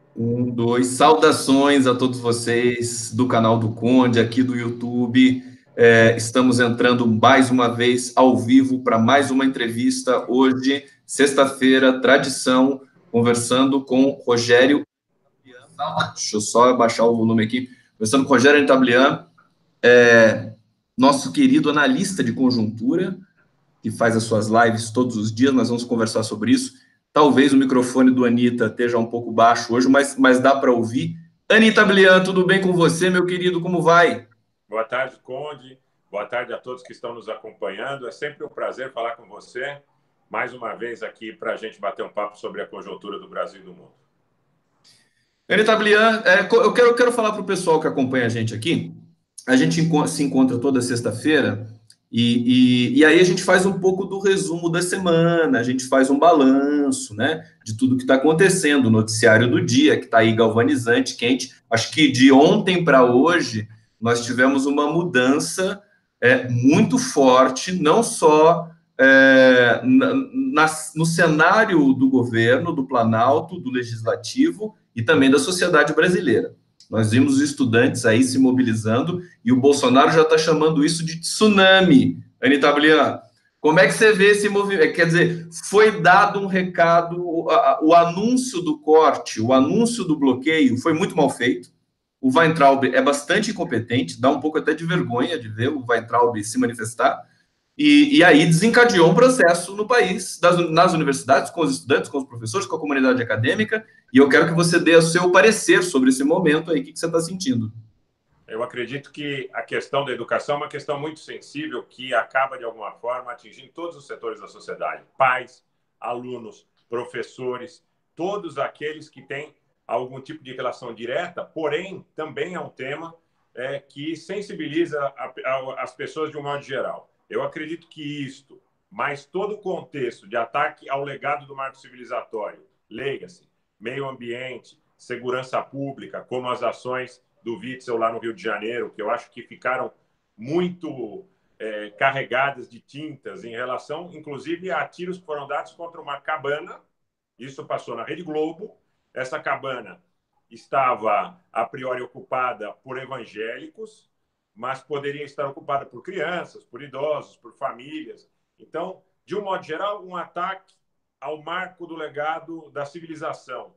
Um, dois, saudações a todos vocês do canal do Conde, aqui do YouTube. Estamos entrando mais uma vez ao vivo para mais uma entrevista. Hoje, sexta-feira, tradição, conversando com Rogério. Deixa eu só baixar o volume aqui. Conversando com Rogério Tablian, nosso querido analista de conjuntura, que faz as suas lives todos os dias. Nós vamos conversar sobre isso. Talvez o microfone do Anitta esteja um pouco baixo hoje, mas dá para ouvir. Anitta Blian, tudo bem com você, meu querido? Como vai? Boa tarde, Conde. Boa tarde a todos que estão nos acompanhando. É sempre um prazer falar com você, mais uma vez aqui para a gente bater um papo sobre a conjuntura do Brasil e do mundo. Anitta Blian, eu quero falar para o pessoal que acompanha a gente aqui. A gente se encontra toda sexta-feira e aí a gente faz um pouco do resumo da semana, a gente faz um balanço, né, de tudo que está acontecendo, o noticiário do dia, que está aí galvanizante, quente. Acho que de ontem para hoje nós tivemos uma mudança muito forte, não só no cenário do governo, do Planalto, do Legislativo e também da sociedade brasileira. Nós vimos os estudantes aí se mobilizando e o Bolsonaro já está chamando isso de tsunami. Anitta Blian, como é que você vê esse movimento? Quer dizer, foi dado um recado, o anúncio do corte, o anúncio do bloqueio foi muito mal feito. O Weintraub é bastante incompetente, dá um pouco até de vergonha de ver o Weintraub se manifestar. E aí desencadeou um processo no país, nas universidades, com os estudantes, com os professores, com a comunidade acadêmica, e eu quero que você dê o seu parecer sobre esse momento aí, o que você está sentindo. Eu acredito que a questão da educação é uma questão muito sensível que acaba, de alguma forma, atingindo todos os setores da sociedade. Pais, alunos, professores, todos aqueles que têm algum tipo de relação direta, porém, também é um tema que sensibiliza as pessoas de um modo geral. Eu acredito que isto, mais todo o contexto de ataque ao legado do marco civilizatório, leia-se, meio ambiente, segurança pública, como as ações do Witzel lá no Rio de Janeiro, que eu acho que ficaram muito carregadas de tintas em relação, inclusive, a tiros que foram dados contra uma cabana. Isso passou na Rede Globo. Essa cabana estava, a priori, ocupada por evangélicos, mas poderia estar ocupada por crianças, por idosos, por famílias. Então, de um modo geral, um ataque ao marco do legado da civilização.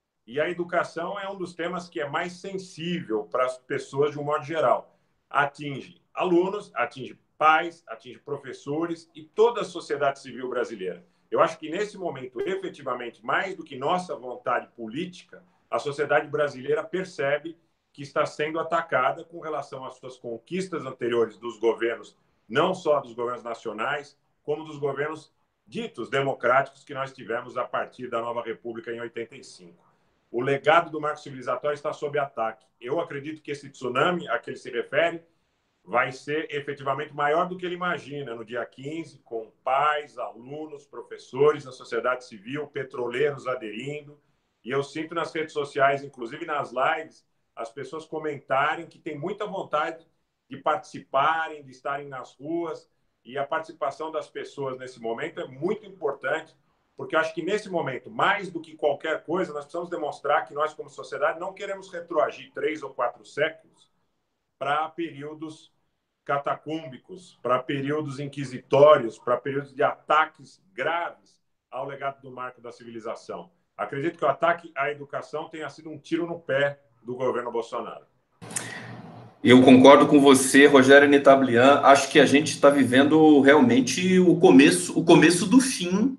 E a educação é um dos temas que é mais sensível para as pessoas de um modo geral. Atinge alunos, atinge pais, atinge professores e toda a sociedade civil brasileira. Eu acho que, nesse momento, efetivamente, mais do que nossa vontade política, a sociedade brasileira percebe que está sendo atacada com relação às suas conquistas anteriores dos governos, não só dos governos nacionais, como dos governos ditos democráticos que nós tivemos a partir da nova República em 85. O legado do marco civilizatório está sob ataque. Eu acredito que esse tsunami a que ele se refere vai ser efetivamente maior do que ele imagina no dia 15, com pais, alunos, professores, a sociedade civil, petroleiros aderindo. E eu sinto nas redes sociais, inclusive nas lives, as pessoas comentarem que têm muita vontade de participarem, de estarem nas ruas. E a participação das pessoas nesse momento é muito importante, porque eu acho que, nesse momento, mais do que qualquer coisa, nós precisamos demonstrar que nós, como sociedade, não queremos retroagir 3 ou 4 séculos para períodos catacúmbicos, para períodos inquisitórios, para períodos de ataques graves ao legado do marco da civilização. Acredito que o ataque à educação tenha sido um tiro no pé do governo Bolsonaro. Eu concordo com você, Rogério Nitablian. Acho que a gente está vivendo realmente o começo do fim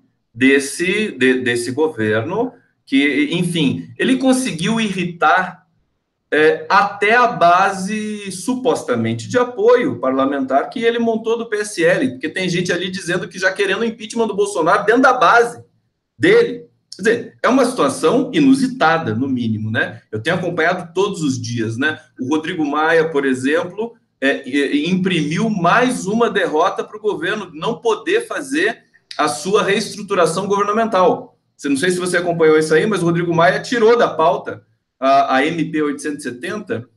desse governo, que, enfim, ele conseguiu irritar até a base supostamente de apoio parlamentar que ele montou do PSL, porque tem gente ali dizendo que já querendo o impeachment do Bolsonaro dentro da base dele. Quer dizer, é uma situação inusitada, no mínimo, né? Eu tenho acompanhado todos os dias, né? O Rodrigo Maia, por exemplo, imprimiu mais uma derrota para o governo não poder fazer a sua reestruturação governamental. Não sei se você acompanhou isso aí, mas o Rodrigo Maia tirou da pauta a MP 870,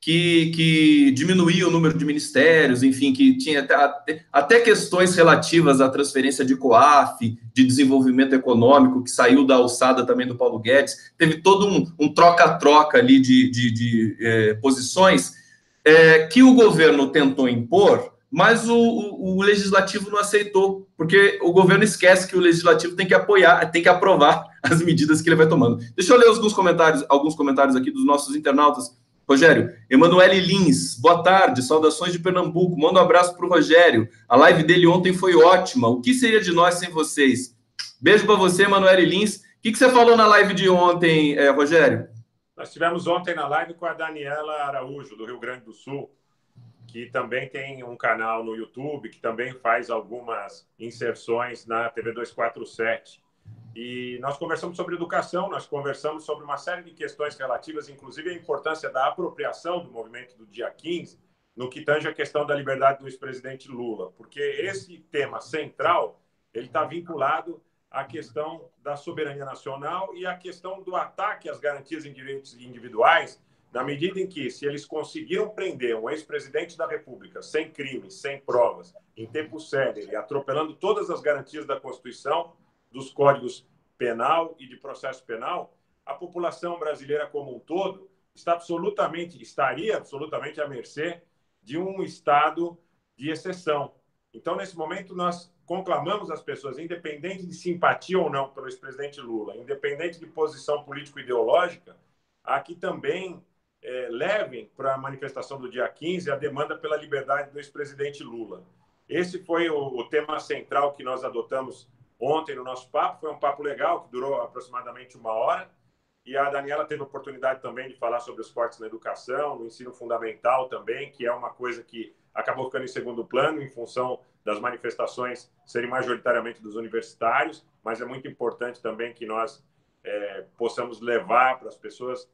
que diminuía o número de ministérios, enfim, que tinha até questões relativas à transferência de COAF, de desenvolvimento econômico, que saiu da alçada também do Paulo Guedes. Teve todo um troca-troca ali de posições que o governo tentou impor, mas o legislativo não aceitou, porque o governo esquece que o legislativo tem que apoiar, tem que aprovar as medidas que ele vai tomando. Deixa eu ler alguns comentários aqui dos nossos internautas. Rogério, Emanuele Lins, boa tarde, saudações de Pernambuco, manda um abraço para o Rogério, a live dele ontem foi ótima, o que seria de nós sem vocês? Beijo para você, Emanuele Lins. O que você falou na live de ontem, Rogério? Nós tivemos ontem na live com a Daniela Araújo, do Rio Grande do Sul, que também tem um canal no YouTube, que também faz algumas inserções na TV 247. E nós conversamos sobre educação, nós conversamos sobre uma série de questões relativas, inclusive a importância da apropriação do movimento do dia 15, no que tange a questão da liberdade do ex-presidente Lula, porque esse tema central ele está vinculado à questão da soberania nacional e à questão do ataque às garantias em direitos individuais, na medida em que, se eles conseguiram prender um ex-presidente da República sem crimes, sem provas, em tempo célere, atropelando todas as garantias da Constituição, dos códigos penal e de processo penal, a população brasileira como um todo estaria absolutamente à mercê de um estado de exceção. Então, nesse momento, nós conclamamos as pessoas, independente de simpatia ou não pelo ex-presidente Lula, independente de posição político-ideológica, a que também levem para a manifestação do dia 15 a demanda pela liberdade do ex-presidente Lula. Esse foi o tema central que nós adotamos ontem no nosso papo. Foi um papo legal, que durou aproximadamente 1 hora, e a Daniela teve a oportunidade também de falar sobre os cortes na educação, no ensino fundamental também, que é uma coisa que acabou ficando em segundo plano em função das manifestações serem majoritariamente dos universitários, mas é muito importante também que nós possamos levar para as pessoas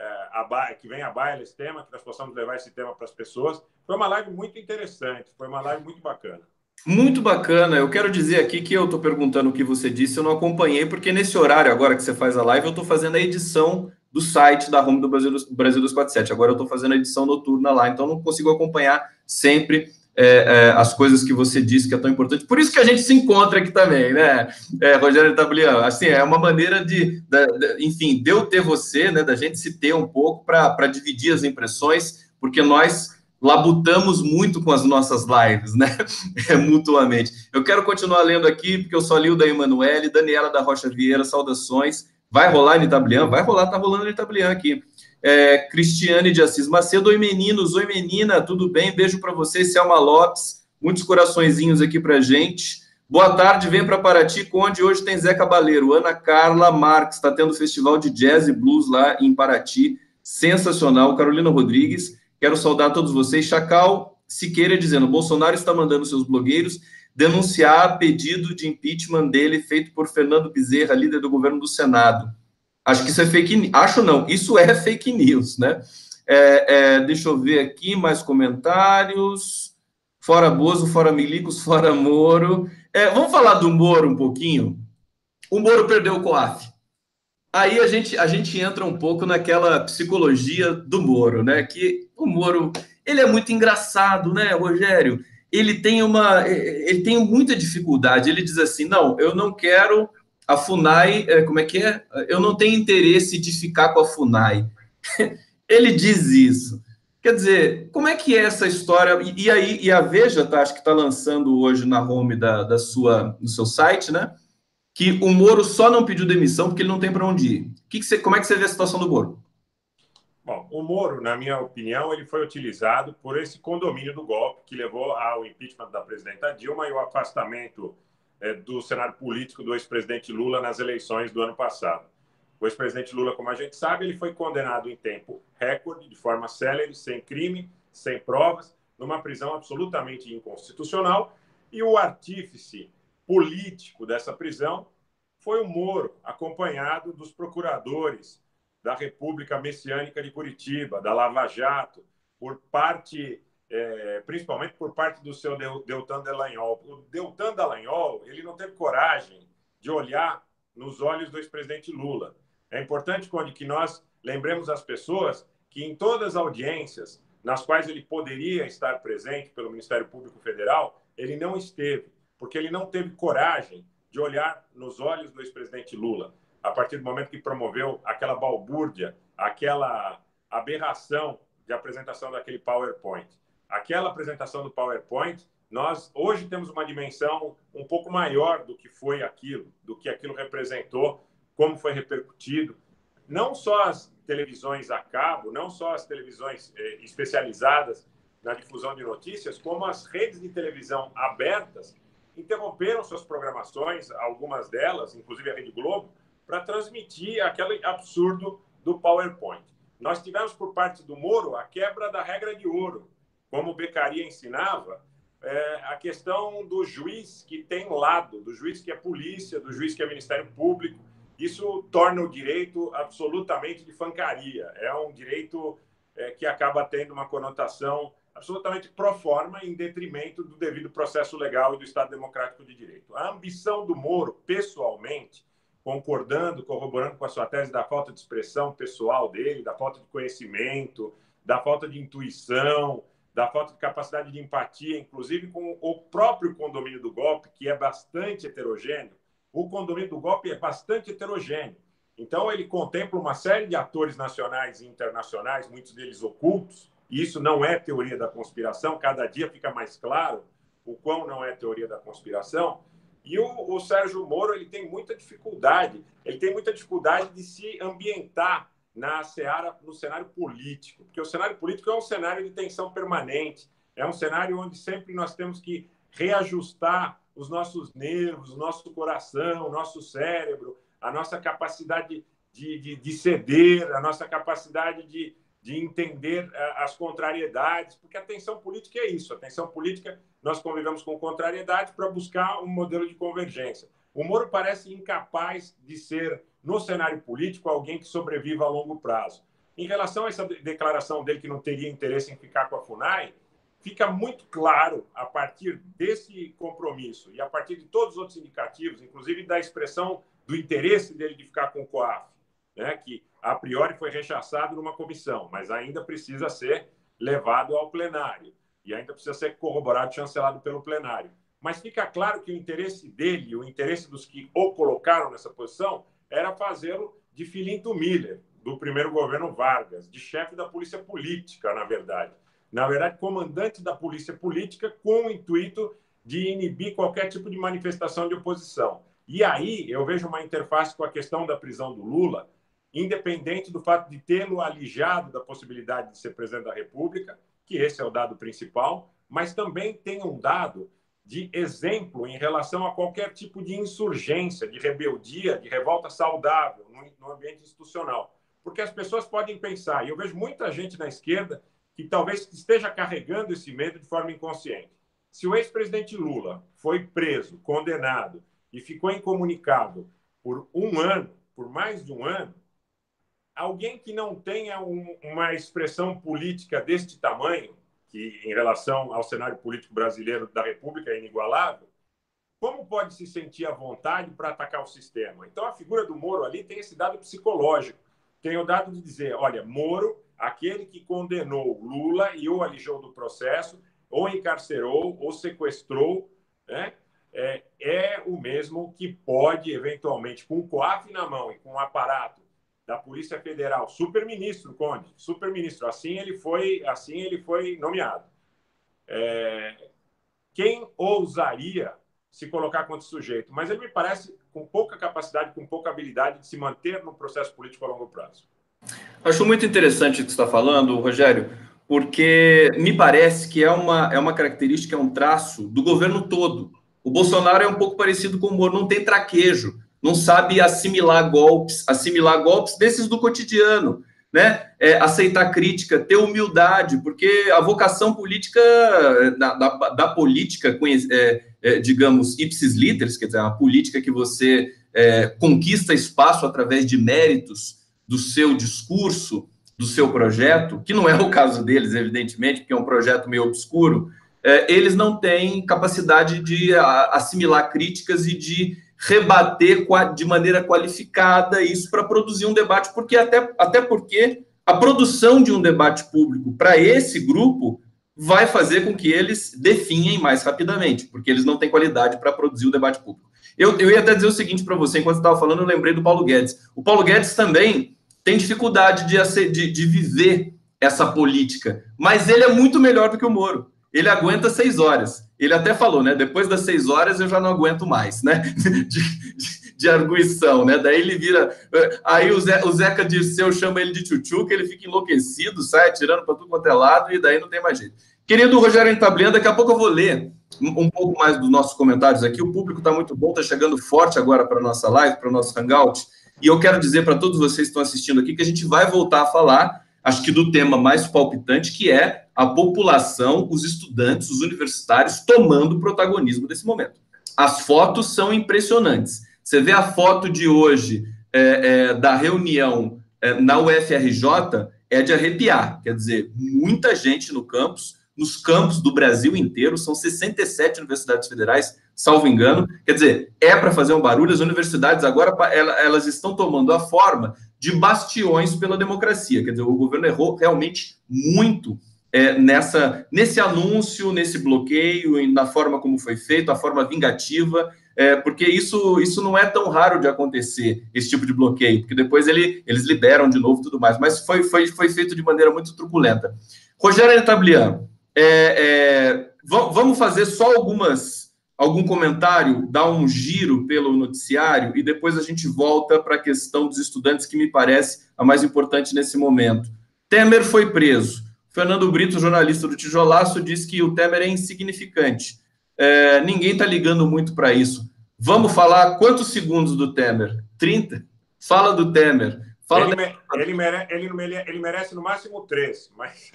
que vem à baila esse tema, que nós possamos levar esse tema para as pessoas. Foi uma live muito interessante, foi uma live muito bacana. Muito bacana. Eu quero dizer aqui que eu estou perguntando o que você disse, eu não acompanhei, porque nesse horário agora que você faz a live, eu estou fazendo a edição do site da Home do Brasil 247. Agora eu estou fazendo a edição noturna lá, então não consigo acompanhar sempre as coisas que você disse que é tão importante. Por isso que a gente se encontra aqui também, né, Rogério Tablian? Assim, é uma maneira enfim, de eu ter você, né, da gente se ter um pouco para dividir as impressões, porque nós labutamos muito com as nossas lives, né, mutuamente. Eu quero continuar lendo aqui, porque eu só li o da Emanuele, Daniela da Rocha Vieira, saudações. Vai rolar em Itablian? Vai rolar, tá rolando em Itablian aqui. Cristiane de Assis Macedo, oi meninos, oi menina, tudo bem? Beijo para vocês, Selma Lopes, muitos coraçõezinhos aqui pra gente. Boa tarde, vem para Paraty, Conde, hoje tem Zé Cabaleiro, Ana Carla Marques, está tendo festival de jazz e blues lá em Paraty, sensacional. Carolina Rodrigues, quero saudar todos vocês. Chacal Siqueira dizendo, Bolsonaro está mandando seus blogueiros denunciar pedido de impeachment dele feito por Fernando Bezerra, líder do governo do Senado. Acho que isso é fake news. Acho não, isso é fake news, né? Deixa eu ver aqui mais comentários. Fora Bozo, fora Milicos, fora Moro. Vamos falar do Moro um pouquinho? O Moro perdeu o COAF. Aí a gente entra um pouco naquela psicologia do Moro, né? Que o Moro, ele é muito engraçado, né, Rogério? Ele tem muita dificuldade. Ele diz assim, não, eu não quero a FUNAI, como é que é? Eu não tenho interesse de ficar com a FUNAI. Ele diz isso. Quer dizer, como é que é essa história? E a Veja, acho que está lançando hoje na home do seu site, né? Que o Moro só não pediu demissão porque ele não tem para onde ir. Como é que você vê a situação do Moro? Bom, o Moro, na minha opinião, ele foi utilizado por esse condomínio do golpe que levou ao impeachment da presidenta Dilma e o afastamento do cenário político do ex-presidente Lula nas eleições do ano passado. O ex-presidente Lula, como a gente sabe, ele foi condenado em tempo recorde, de forma célere, sem crime, sem provas, numa prisão absolutamente inconstitucional, e o artífice político dessa prisão foi o Moro, acompanhado dos procuradores da República Messiânica de Curitiba, da Lava Jato, principalmente por parte do seu Deltan Dallagnol. O Deltan Dallagnol, ele não teve coragem de olhar nos olhos do ex-presidente Lula. É importante, Conde, que nós lembremos as pessoas que em todas as audiências nas quais ele poderia estar presente pelo Ministério Público Federal, ele não esteve, porque ele não teve coragem de olhar nos olhos do ex-presidente Lula, a partir do momento que promoveu aquela balbúrdia, aquela aberração de apresentação daquele PowerPoint. Aquela apresentação do PowerPoint, nós hoje temos uma dimensão um pouco maior do que foi aquilo, do que aquilo representou, como foi repercutido. Não só as televisões a cabo, não só as televisões especializadas na difusão de notícias, como as redes de televisão abertas interromperam suas programações, algumas delas, inclusive a Rede Globo, para transmitir aquele absurdo do PowerPoint. Nós tivemos, por parte do Moro, a quebra da regra de ouro. Como o Beccaria ensinava, a questão do juiz que tem lado, do juiz que é polícia, do juiz que é Ministério Público. Isso torna o direito absolutamente de fancaria. É um direito que acaba tendo uma conotação absolutamente pro forma, em detrimento do devido processo legal e do Estado Democrático de Direito. A ambição do Moro, pessoalmente, concordando, corroborando com a sua tese da falta de expressão pessoal dele, da falta de conhecimento, da falta de intuição, da falta de capacidade de empatia, inclusive com o próprio condomínio do golpe, que é bastante heterogêneo. O condomínio do golpe é bastante heterogêneo. Então, ele contempla uma série de atores nacionais e internacionais, muitos deles ocultos, e isso não é teoria da conspiração, cada dia fica mais claro o quão não é teoria da conspiração. E o Sérgio Moro ele tem muita dificuldade de se ambientar no cenário político, porque o cenário político é um cenário de tensão permanente, é um cenário onde sempre nós temos que reajustar os nossos nervos, o nosso coração, o nosso cérebro, a nossa capacidade de ceder, a nossa capacidade de entender as contrariedades, porque a tensão política é isso. A tensão política, nós convivemos com contrariedades para buscar um modelo de convergência. O Moro parece incapaz de ser, no cenário político, alguém que sobreviva a longo prazo. Em relação a essa declaração dele que não teria interesse em ficar com a FUNAI, fica muito claro, a partir desse compromisso e a partir de todos os outros indicativos, inclusive da expressão do interesse dele de ficar com o COAF, né, que a priori foi rechaçado numa comissão, mas ainda precisa ser levado ao plenário e ainda precisa ser corroborado e chancelado pelo plenário. Mas fica claro que o interesse dele, o interesse dos que o colocaram nessa posição, era fazê-lo de Filinto Miller, do primeiro governo Vargas, de chefe da polícia política, na verdade. Na verdade, comandante da polícia política com o intuito de inibir qualquer tipo de manifestação de oposição. E aí eu vejo uma interface com a questão da prisão do Lula, independente do fato de tê-lo alijado da possibilidade de ser presidente da República, que esse é o dado principal, mas também tem um dado de exemplo em relação a qualquer tipo de insurgência, de rebeldia, de revolta saudável no ambiente institucional. Porque as pessoas podem pensar, e eu vejo muita gente na esquerda que talvez esteja carregando esse medo de forma inconsciente. Se o ex-presidente Lula foi preso, condenado e ficou incomunicável por um ano, por mais de um ano, alguém que não tenha uma expressão política deste tamanho, que em relação ao cenário político brasileiro da República é inigualável, como pode se sentir à vontade para atacar o sistema? Então, a figura do Moro ali tem esse dado psicológico, tem o dado de dizer, olha, Moro, aquele que condenou Lula e o alijou do processo, ou encarcerou, ou sequestrou, né? É o mesmo que pode, eventualmente, com o COAF na mão e com o aparato da Polícia Federal, superministro, Conde, superministro, assim ele foi nomeado. Quem ousaria se colocar contra esse sujeito? Mas ele me parece com pouca capacidade, com pouca habilidade de se manter no processo político a longo prazo. Acho muito interessante o que você está falando, Rogério, porque me parece que é uma característica, é um traço do governo todo. O Bolsonaro é um pouco parecido com o Moro, não tem traquejo, não sabe assimilar golpes desses do cotidiano, né? Aceitar crítica, ter humildade, porque a vocação política da política, digamos, ipsis literis, quer dizer, a política que você conquista espaço através de méritos do seu discurso, do seu projeto, que não é o caso deles, evidentemente, porque é um projeto meio obscuro, eles não têm capacidade de assimilar críticas e de rebater de maneira qualificada isso para produzir um debate, porque até porque a produção de um debate público para esse grupo vai fazer com que eles definhem mais rapidamente, porque eles não têm qualidade para produzir o debate público. Eu ia até dizer o seguinte para você, enquanto você estava falando, eu lembrei do Paulo Guedes. O Paulo Guedes também tem dificuldade de viver essa política, mas ele é muito melhor do que o Moro. Ele aguenta 6 horas. Ele até falou, né? Depois das 6 horas eu já não aguento mais, né? De arguição, né? Daí ele vira. Aí o Zeca Dirceu chama ele de tchutchu, que ele fica enlouquecido, sai atirando para tudo quanto é lado, e daí não tem mais jeito. Querido Rogério Entablian, daqui a pouco eu vou ler um pouco mais dos nossos comentários aqui. O público está muito bom, está chegando forte agora para a nossa live, para o nosso hangout. E eu quero dizer para todos vocês que estão assistindo aqui que a gente vai voltar a falar, acho que do tema mais palpitante, que é a população, os estudantes, os universitários tomando protagonismo desse momento. As fotos são impressionantes. Você vê a foto de hoje da reunião na UFRJ, é de arrepiar. Quer dizer, muita gente no campus, nos campos do Brasil inteiro, são 67 universidades federais, salvo engano. Quer dizer, é para fazer um barulho. As universidades agora elas estão tomando a forma de bastiões pela democracia. Quer dizer, o governo errou realmente muito nesse anúncio, nesse bloqueio, na forma como foi feito, a forma vingativa, porque isso não é tão raro de acontecer, esse tipo de bloqueio, porque depois eles liberam de novo tudo mais, mas foi feito de maneira muito truculenta. Rogério Entablian, vamos fazer só algum comentário, dar um giro pelo noticiário e depois a gente volta para a questão dos estudantes, que me parece a mais importante nesse momento. Temer foi preso. Fernando Brito, jornalista do Tijolaço, diz que o Temer é insignificante. Ninguém está ligando muito para isso. Vamos falar quantos segundos do Temer? 30? Fala do Temer. Fala ele merece no máximo 3, mas...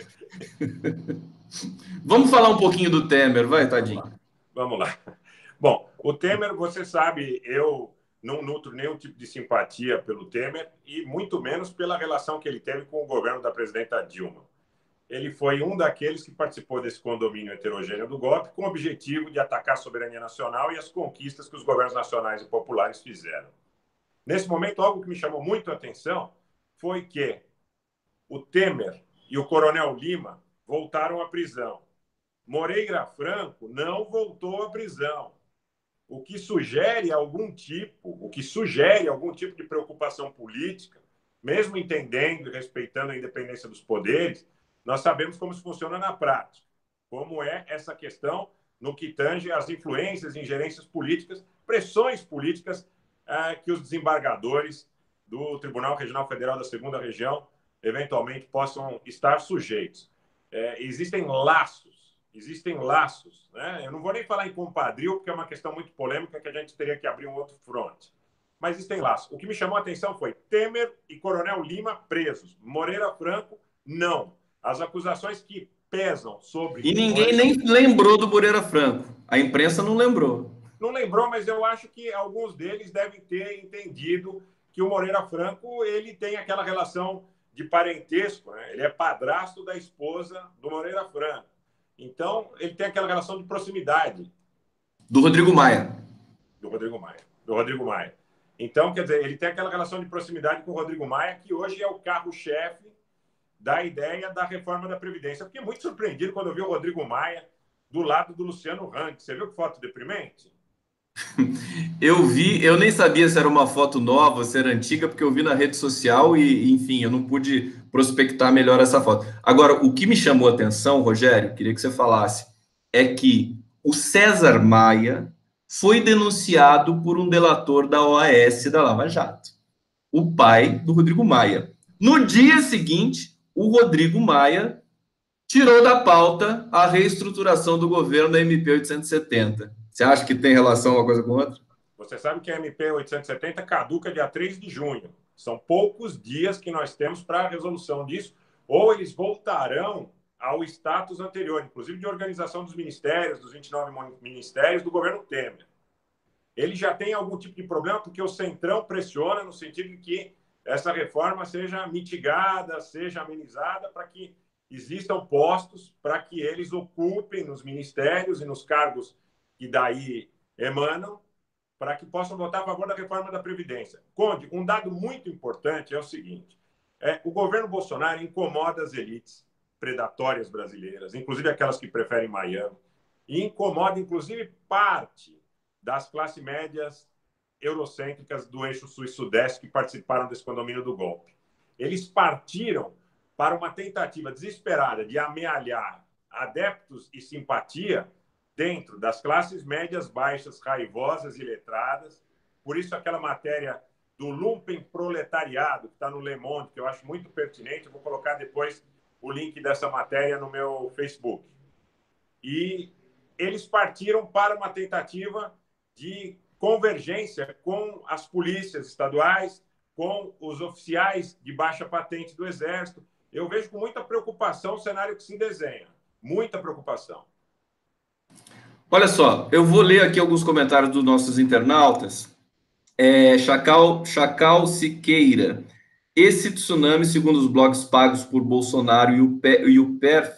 Vamos falar um pouquinho do Temer, vai, tadinho. Vamos lá. Bom, o Temer, você sabe, eu não nutro nenhum tipo de simpatia pelo Temer e muito menos pela relação que ele teve com o governo da presidenta Dilma. Ele foi um daqueles que participou desse condomínio heterogêneo do golpe com o objetivo de atacar a soberania nacional e as conquistas que os governos nacionais e populares fizeram. Nesse momento, algo que me chamou muito a atenção foi que o Temer e o Coronel Lima voltaram à prisão. Moreira Franco não voltou à prisão, o que sugere algum tipo de preocupação política, mesmo entendendo e respeitando a independência dos poderes. Nós sabemos como isso funciona na prática, como é essa questão no que tange às influências, ingerências políticas, pressões políticas que os desembargadores do Tribunal Regional Federal da Segunda Região eventualmente possam estar sujeitos. Existem laços, né? Eu não vou nem falar em compadrio, porque é uma questão muito polêmica que a gente teria que abrir um outro fronte. Mas existem laços. O que me chamou a atenção foi Temer e Coronel Lima presos. Moreira Franco, não. As acusações que pesam sobre... E ninguém nem lembrou do Moreira Franco. A imprensa não lembrou. Não lembrou, mas eu acho que alguns deles devem ter entendido que o Moreira Franco ele tem aquela relação de parentesco, né? Ele é padrasto da esposa do Moreira Franco. Então, ele tem aquela relação de proximidade. Do Rodrigo Maia. Do Rodrigo Maia. Então, quer dizer, ele tem aquela relação de proximidade com o Rodrigo Maia, que hoje é o carro-chefe da ideia da reforma da Previdência. Eu fiquei muito surpreendido quando eu vi o Rodrigo Maia do lado do Luciano Hang. Você viu que foto deprimente? Eu vi, eu nem sabia se era uma foto nova, se era antiga, porque eu vi na rede social e, enfim, eu não pude prospectar melhor essa foto. Agora, o que me chamou a atenção, Rogério, queria que você falasse, é que o César Maia foi denunciado por um delator da OAS da Lava Jato, o pai do Rodrigo Maia. No dia seguinte, o Rodrigo Maia tirou da pauta a reestruturação do governo da MP 870. Você acha que tem relação uma coisa com outra? Você sabe que a MP 870 caduca dia 3 de junho. São poucos dias que nós temos para a resolução disso, ou eles voltarão ao status anterior, inclusive de organização dos ministérios, dos 29 ministérios do governo Temer. Ele já tem algum tipo de problema, porque o Centrão pressiona no sentido de que essa reforma seja mitigada, seja amenizada, para que existam postos para que eles ocupem nos ministérios e nos cargos que daí emanam, para que possam votar a favor da reforma da Previdência. Conde, um dado muito importante é o seguinte: O governo Bolsonaro incomoda as elites predatórias brasileiras, inclusive aquelas que preferem Miami, e incomoda, inclusive, parte das classes médias eurocêntricas do eixo sul e sudeste que participaram desse condomínio do golpe. Eles partiram para uma tentativa desesperada de amealhar adeptos e simpatia dentro das classes médias baixas, raivosas e letradas. Por isso, aquela matéria do lumpen proletariado, que está no Le Monde, que eu acho muito pertinente, eu vou colocar depois o link dessa matéria no meu Facebook. E eles partiram para uma tentativa de convergência com as polícias estaduais, com os oficiais de baixa patente do Exército. Eu vejo com muita preocupação o cenário que se desenha. Muita preocupação. Olha só, eu vou ler aqui alguns comentários dos nossos internautas. Chacal Siqueira. Esse tsunami, segundo os blogs pagos por Bolsonaro e o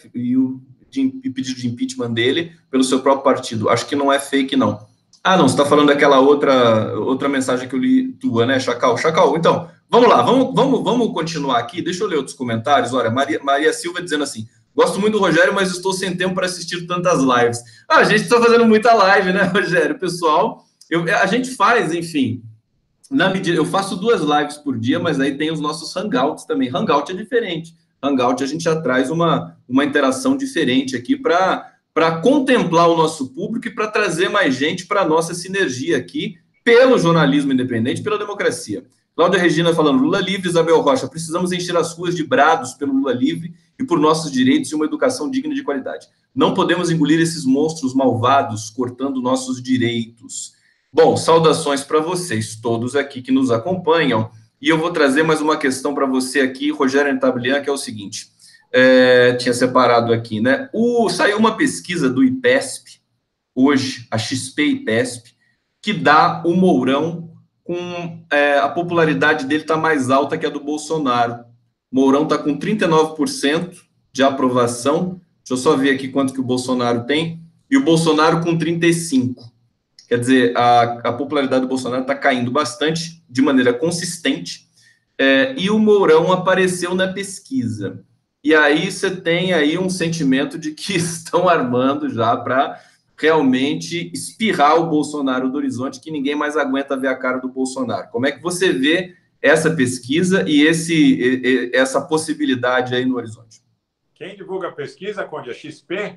pedido de impeachment dele pelo seu próprio partido. Acho que não é fake, não. Ah, não, você está falando daquela outra mensagem que eu li tua, né, Chacal? Chacal, então, vamos lá, vamos continuar aqui. Deixa eu ler outros comentários. Olha, Maria Silva dizendo assim: gosto muito do Rogério, mas estou sem tempo para assistir tantas lives. A gente está fazendo muita live, né, Rogério? Pessoal, a gente faz, enfim, na medida, eu faço 2 lives por dia, mas aí tem os nossos hangouts também. Hangout é diferente. Hangout a gente já traz uma interação diferente aqui para contemplar o nosso público e para trazer mais gente para a nossa sinergia aqui pelo jornalismo independente, pela democracia. Cláudia Regina falando, Lula livre, Isabel Rocha, precisamos encher as ruas de brados pelo Lula livre e por nossos direitos e uma educação digna de qualidade. Não podemos engolir esses monstros malvados cortando nossos direitos. Bom, saudações para vocês todos aqui que nos acompanham. E eu vou trazer mais uma questão para você aqui, Rogério Netablian, que é o seguinte. Tinha separado aqui, né? Saiu uma pesquisa do IPESP, hoje, a XP-IPESP, que dá o Mourão com... a popularidade dele está mais alta que a do Bolsonaro. Mourão está com 39% de aprovação. Deixa eu só ver aqui quanto que o Bolsonaro tem. E o Bolsonaro com 35%. Quer dizer, a popularidade do Bolsonaro está caindo bastante, de maneira consistente, e o Mourão apareceu na pesquisa. E aí você tem aí um sentimento de que estão armando já para realmente espirrar o Bolsonaro do horizonte, que ninguém mais aguenta ver a cara do Bolsonaro. Como é que você vê essa pesquisa e essa possibilidade aí no horizonte? Quem divulga a pesquisa, Conde, é XP?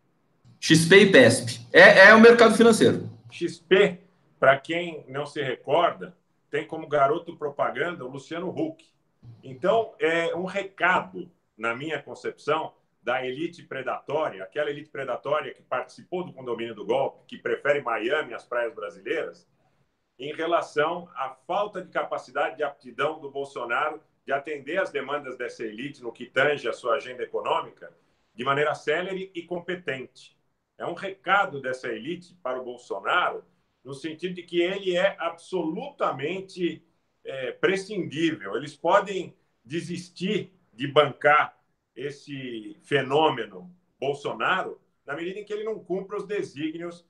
XP e PESP. É o mercado financeiro. XP, para quem não se recorda, tem como garoto propaganda o Luciano Huck. Então, é um recado, na minha concepção, da elite predatória, aquela elite predatória que participou do condomínio do golpe, que prefere Miami às praias brasileiras, em relação à falta de capacidade de aptidão do Bolsonaro de atender às demandas dessa elite no que tange a sua agenda econômica de maneira célere e competente. É um recado dessa elite para o Bolsonaro, no sentido de que ele é absolutamente prescindível. Eles podem desistir de bancar esse fenômeno Bolsonaro na medida em que ele não cumpra os desígnios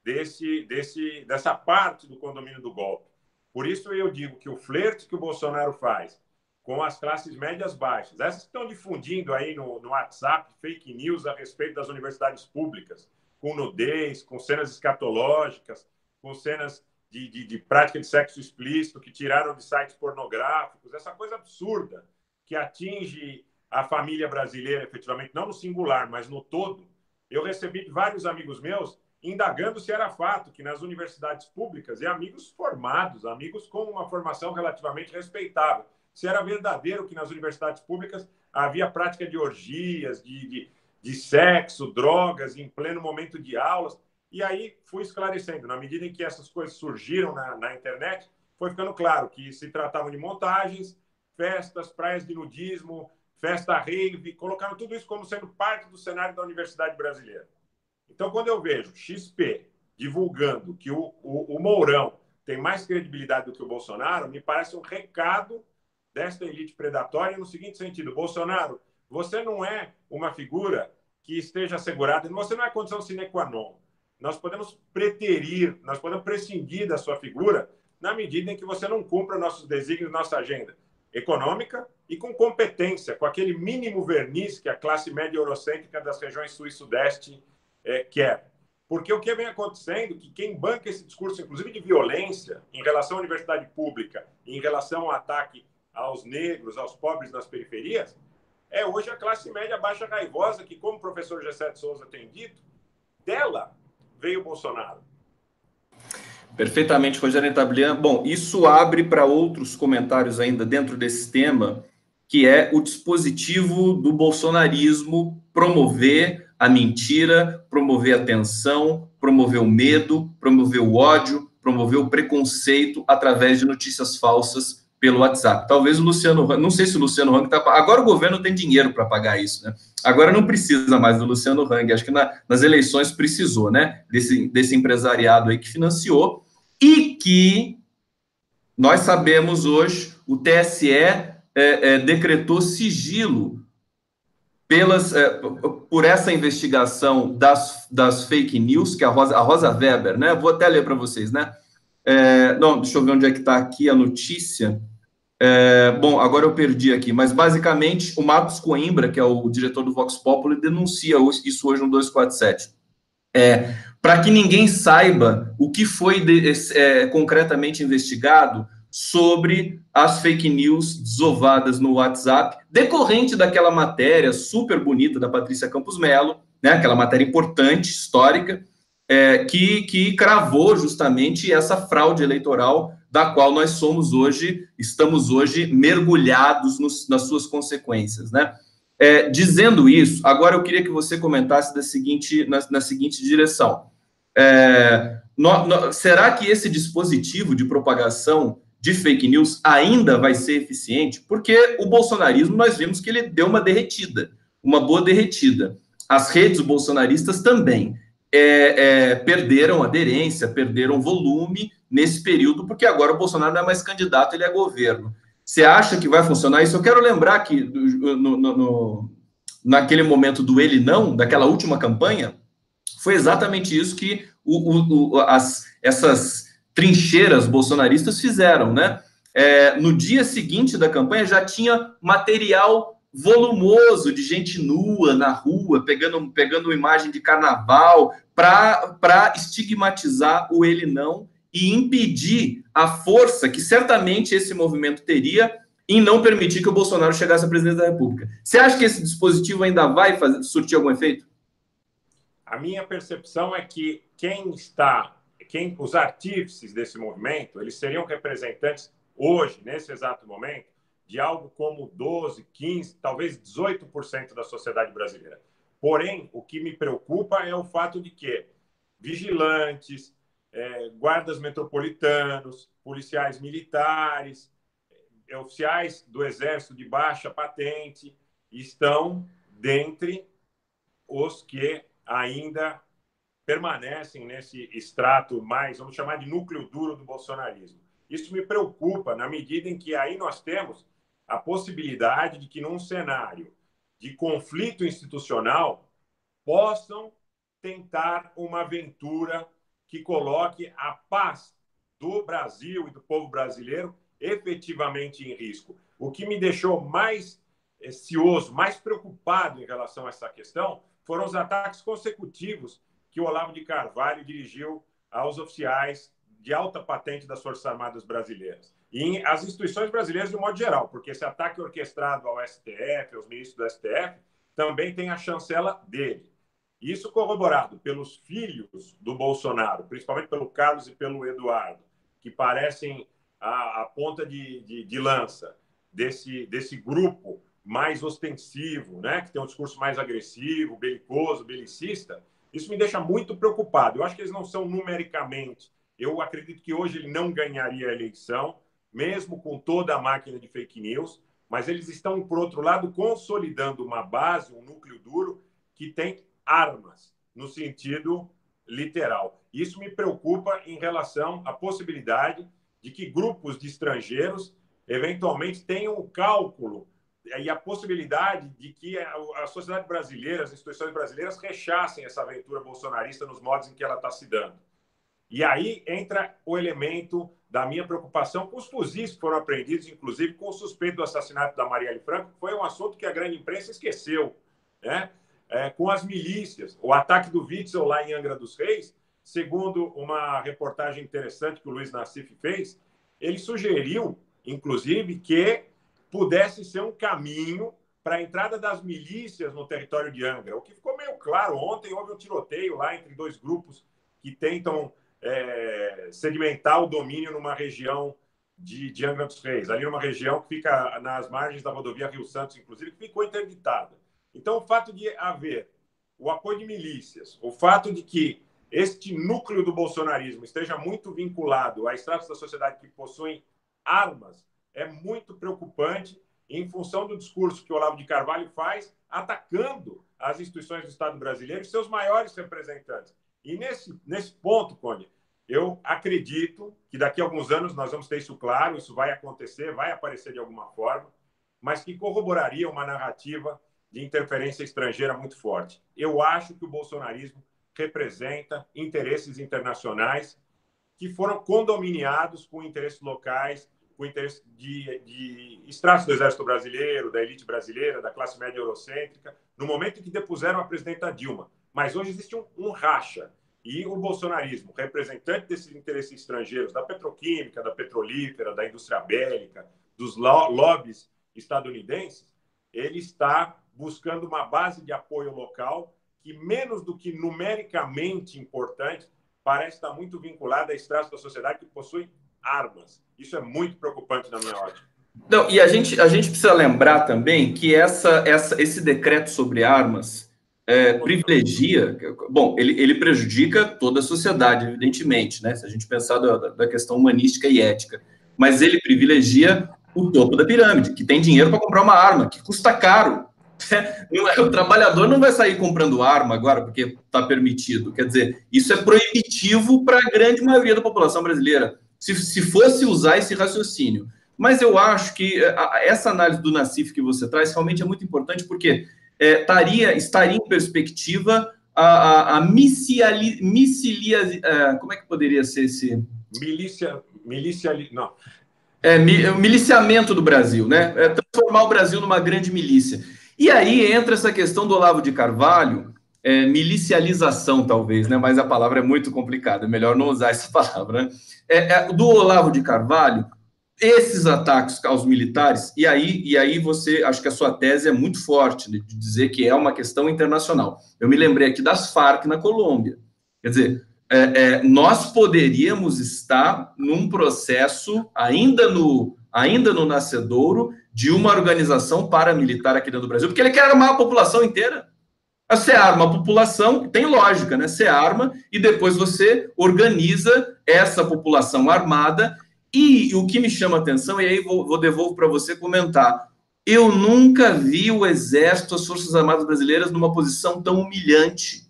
dessa parte do condomínio do golpe. Por isso eu digo que o flerte que o Bolsonaro faz com as classes médias baixas, essas que estão difundindo aí no WhatsApp fake news a respeito das universidades públicas, com nudez, com cenas escatológicas, com cenas de prática de sexo explícito que tiraram de sites pornográficos, essa coisa absurda que atinge a família brasileira, efetivamente, não no singular, mas no todo. Eu recebi de vários amigos meus indagando se era fato que nas universidades públicas, e amigos formados, amigos com uma formação relativamente respeitável, se era verdadeiro que nas universidades públicas havia prática de orgias, de sexo, drogas, em pleno momento de aulas. E aí fui esclarecendo. Na medida em que essas coisas surgiram na internet, foi ficando claro que se tratavam de montagens, festas, praias de nudismo, festa rave, colocaram tudo isso como sendo parte do cenário da universidade brasileira. Então, quando eu vejo XP divulgando que o Mourão tem mais credibilidade do que o Bolsonaro, me parece um recado desta elite predatória no seguinte sentido: Bolsonaro, você não é uma figura que esteja assegurada, você não é condição sine qua non. Nós podemos preterir, nós podemos prescindir da sua figura na medida em que você não cumpra nossos desígnios, nossa agenda econômica, e com competência, com aquele mínimo verniz que a classe média eurocêntrica das regiões sul e sudeste quer. Porque o que vem acontecendo é que quem banca esse discurso, inclusive de violência, em relação à universidade pública, em relação ao ataque aos negros, aos pobres nas periferias, é hoje a classe média baixa raivosa que, como o professor Gessé de Souza tem dito, dela veio o Bolsonaro. Perfeitamente, Rogério Tablian. Bom, isso abre para outros comentários ainda dentro desse tema, que é o dispositivo do bolsonarismo promover a mentira, promover a tensão, promover o medo, promover o ódio, promover o preconceito através de notícias falsas pelo WhatsApp. Talvez o Luciano Hang, não sei se o Luciano Hang está... Agora o governo tem dinheiro para pagar isso, né? Agora não precisa mais do Luciano Hang, acho que nas eleições precisou, né? Desse empresariado aí que financiou, e que nós sabemos hoje, o TSE decretou sigilo por essa investigação das fake news, que a Rosa Weber, né? Vou até ler para vocês, né? Não, deixa eu ver onde é que está aqui a notícia. Bom, agora eu perdi aqui, mas basicamente o Marcos Coimbra, que é o diretor do Vox Populi, denuncia isso hoje no 247. Para que ninguém saiba o que foi concretamente investigado sobre as fake news desovadas no WhatsApp, decorrente daquela matéria super bonita da Patrícia Campos Mello, né, aquela matéria importante, histórica, que cravou justamente essa fraude eleitoral da qual nós estamos hoje mergulhados nas suas consequências, né? Dizendo isso, agora eu queria que você comentasse na seguinte direção. Será que esse dispositivo de propagação de fake news ainda vai ser eficiente? Porque o bolsonarismo, nós vimos que ele deu uma derretida, uma boa derretida. As redes bolsonaristas também perderam aderência, perderam volume nesse período, porque agora o Bolsonaro não é mais candidato, ele é governo. Você acha que vai funcionar isso? Eu quero lembrar que naquele momento do ele não, daquela última campanha, foi exatamente isso que essas trincheiras bolsonaristas fizeram, né? No dia seguinte da campanha já tinha material volumoso de gente nua na rua, pegando imagem de carnaval, para estigmatizar o ele não e impedir a força que certamente esse movimento teria em não permitir que o Bolsonaro chegasse à presidência da República. Você acha que esse dispositivo ainda vai surtir algum efeito? A minha percepção é que os artífices desse movimento, eles seriam representantes hoje, nesse exato momento, de algo como 12, 15, talvez 18% da sociedade brasileira. Porém, o que me preocupa é o fato de que vigilantes, guardas metropolitanos, policiais militares, oficiais do Exército de baixa patente estão dentre os que ainda permanecem nesse extrato mais, vamos chamar de núcleo duro do bolsonarismo. Isso me preocupa na medida em que aí nós temos a possibilidade de que num cenário de conflito institucional possam tentar uma aventura que coloque a paz do Brasil e do povo brasileiro efetivamente em risco. O que me deixou mais ansioso, mais preocupado em relação a essa questão foram os ataques consecutivos que o Olavo de Carvalho dirigiu aos oficiais de alta patente das Forças Armadas brasileiras. E às instituições brasileiras de um modo geral, porque esse ataque orquestrado ao STF, aos ministros do STF, também tem a chancela dele. Isso corroborado pelos filhos do Bolsonaro, principalmente pelo Carlos e pelo Eduardo, que parecem a ponta de lança desse grupo mais ostensivo, né, que tem um discurso mais agressivo, belicoso, belicista. Isso me deixa muito preocupado. Eu acho que eles não são numericamente. Eu acredito que hoje ele não ganharia a eleição, mesmo com toda a máquina de fake news, mas eles estão, por outro lado, consolidando uma base, um núcleo duro, que tem armas, no sentido literal. Isso me preocupa em relação à possibilidade de que grupos de estrangeiros eventualmente tenham o cálculo e a possibilidade de que a sociedade brasileira, as instituições brasileiras rechacem essa aventura bolsonarista nos modos em que ela está se dando. E aí entra o elemento da minha preocupação com os fuzis que foram apreendidos, inclusive com o suspeito do assassinato da Marielle Franco, que foi um assunto que a grande imprensa esqueceu, né? Com as milícias. O ataque do Witzel lá em Angra dos Reis, segundo uma reportagem interessante que o Luiz Nassif fez, ele sugeriu, inclusive, que pudesse ser um caminho para a entrada das milícias no território de Angra. O que ficou meio claro, ontem houve um tiroteio lá entre dois grupos que tentam sedimentar o domínio numa região de Angra dos Reis, ali numa região que fica nas margens da rodovia Rio Santos, inclusive, que ficou interditada. Então, o fato de haver o apoio de milícias, o fato de que este núcleo do bolsonarismo esteja muito vinculado a estratos da sociedade que possuem armas é muito preocupante em função do discurso que o Olavo de Carvalho faz, atacando as instituições do Estado brasileiro e seus maiores representantes. E nesse ponto, Conde, eu acredito que daqui a alguns anos nós vamos ter isso claro, isso vai acontecer, vai aparecer de alguma forma, mas que corroboraria uma narrativa de interferência estrangeira muito forte. Eu acho que o bolsonarismo representa interesses internacionais que foram condominiados com interesses locais, com interesses de estratos do Exército Brasileiro, da elite brasileira, da classe média eurocêntrica, no momento em que depuseram a presidenta Dilma. Mas hoje existe um racha. E o bolsonarismo, representante desses interesses estrangeiros, da petroquímica, da petrolífera, da indústria bélica, dos lobbies estadunidenses, ele está buscando uma base de apoio local que, menos do que numericamente importante, parece estar muito vinculada a estratos da sociedade que possuem armas. Isso é muito preocupante na minha ótica. Não, e a gente precisa lembrar também que esse decreto sobre armas privilegia... Bom, ele prejudica toda a sociedade, evidentemente, né? Se a gente pensar da questão humanística e ética. Mas ele privilegia o topo da pirâmide, que tem dinheiro para comprar uma arma, que custa caro. O trabalhador não vai sair comprando arma agora porque está permitido. Quer dizer, isso é proibitivo para a grande maioria da população brasileira, se fosse usar esse raciocínio. Mas eu acho que essa análise do Nassif que você traz realmente é muito importante, porque estaria em perspectiva a como é que poderia ser esse... Não. O miliciamento do Brasil, né? Transformar o Brasil numa grande milícia. E aí entra essa questão do Olavo de Carvalho, milicialização talvez, né? Mas a palavra é muito complicada, é melhor não usar essa palavra, né? Do Olavo de Carvalho, esses ataques aos militares, e aí você, acho que a sua tese é muito forte, de dizer que é uma questão internacional. Eu me lembrei aqui das Farc na Colômbia. Quer dizer, nós poderíamos estar num processo, ainda no nascedouro, de uma organização paramilitar aqui dentro do Brasil, porque ele quer armar a população inteira. Você arma a população, tem lógica, né? Você arma e depois você organiza essa população armada. E o que me chama a atenção, e aí devolvo para você comentar, eu nunca vi o Exército, as Forças Armadas Brasileiras numa posição tão humilhante.